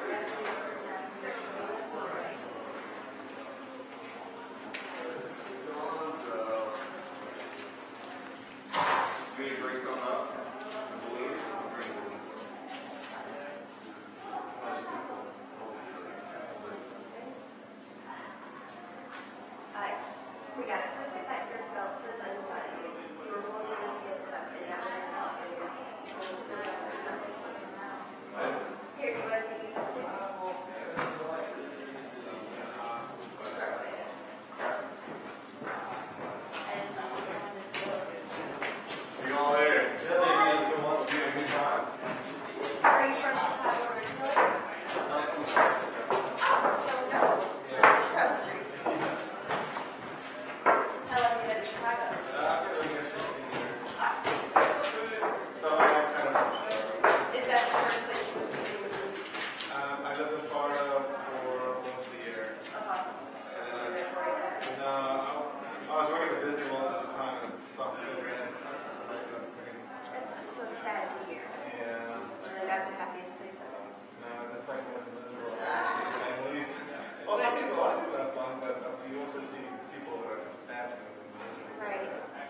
You need to bring something up? Please. Alright, we got it. First, I thought your belt was unbuttoned. You were holding your kids up and now they're not. Here, you want to take these up too? See you all later. Are you from Chicago originally? Across the street. How long have you been in Chicago? So I kind of, Is that the first place you moved to? um, I lived in Florida for almost a year. Uh-huh. And then, no, I was working at Disney World at the time, and it sucked so bad. That's so sad to hear. Yeah. It's really not the happiest place ever. No, it's like one of the miserable families. Well, some people, a lot of people have fun, but uh, you also see people that are just absolutely miserable. Right.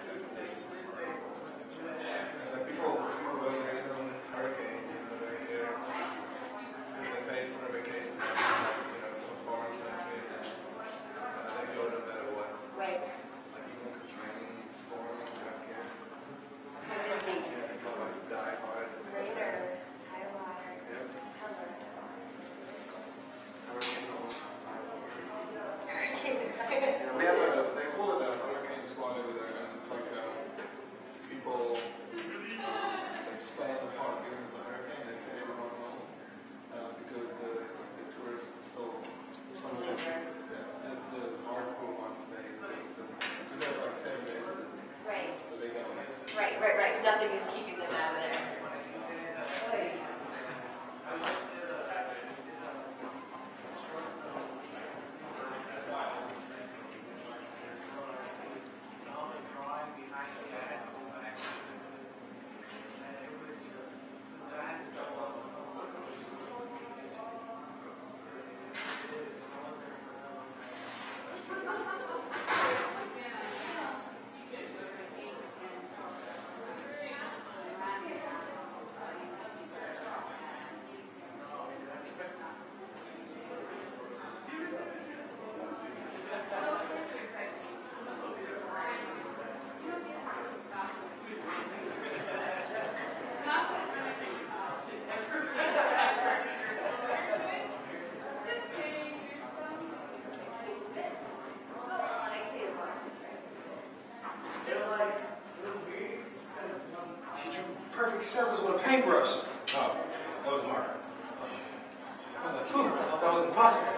Like people, people go to handle this hurricanes, you know, they're here because they pay for a vacation, you know, so far in the country, and uh, they go no matter what. Right. Like even if it's raining, it's storming, they don't care. It's the Yeah, they go like die hard. rain or high water. Yep. Color. Hurricane goes. Hurricane. We have a, they call it a hurricane squad over there, and it's like uh, people, um, they stay in the park even as a hurricane, they stay everyone alone, uh, because the, the tourists still, some of them, the, the hardcore ones, they, they, they do like seven days at Disney. Right. So they go, Right, right, right. Nothing is keeping them out of there. Oy. Perfect circles with a paintbrush. Oh, that was Mark. I was like, whew, I thought that was impossible.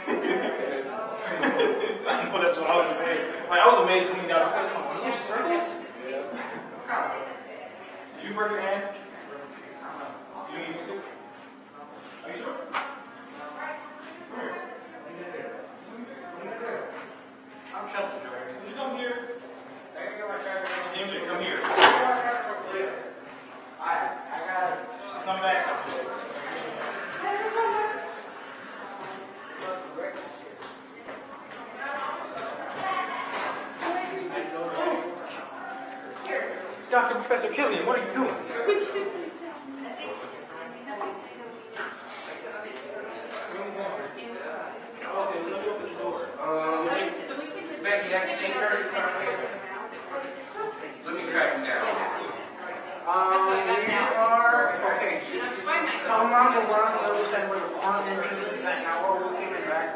Well, that's what I was amazed. Like, I was amazed coming down the stairs. I'm like, are you circles? Yeah. Did you break your hand? You need me to? Are you sure? Come here. I'm Chester. Would you come here? I can get my charger. M J, come here. I, I got it. Come back. Doctor Professor Killian, what are you doing? Um, Becky, have you seen Curtis? Let me track him down. Um, we are, okay. Tell mom that we're on the other side where the front entrance is at now, or we'll keep it back.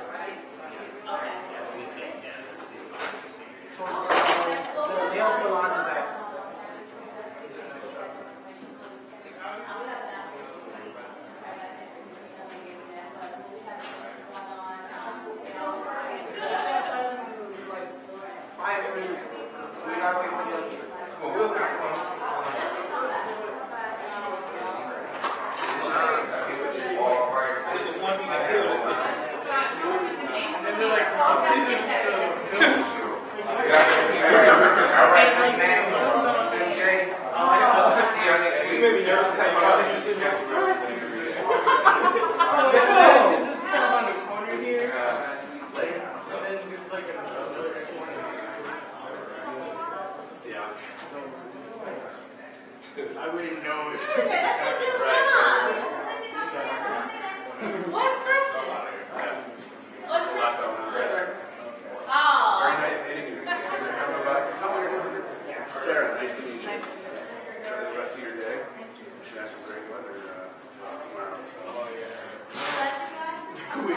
So, uh, the nail salon is at. Five minutes. We gotta wait for the other. Well, we'll pick one. One thing I do. And then they're like,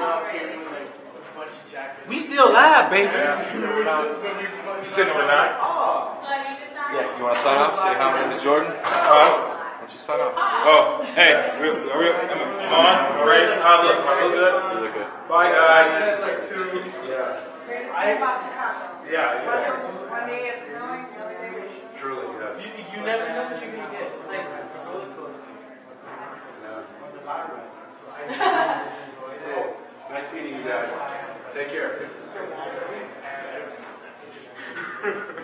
up here doing like a bunch of jackets. We still live, baby. You said number nine? Oh. Yeah, you want to sign off? Say hi, my name is Jordan. Uh, Why don't you sign off? oh, hey, are we, are we am I on? All right, I look, I look good. You look good. Bye, guys. That's like two. Yeah. Greatest thing about Chicago. Yeah, exactly. One day it's snowing, the other day it's Truly, yes. You, you never know what you're gonna get. It's like a roller coaster. On the bottom right. So I really enjoyed it. Cool. Nice meeting you guys. Take care.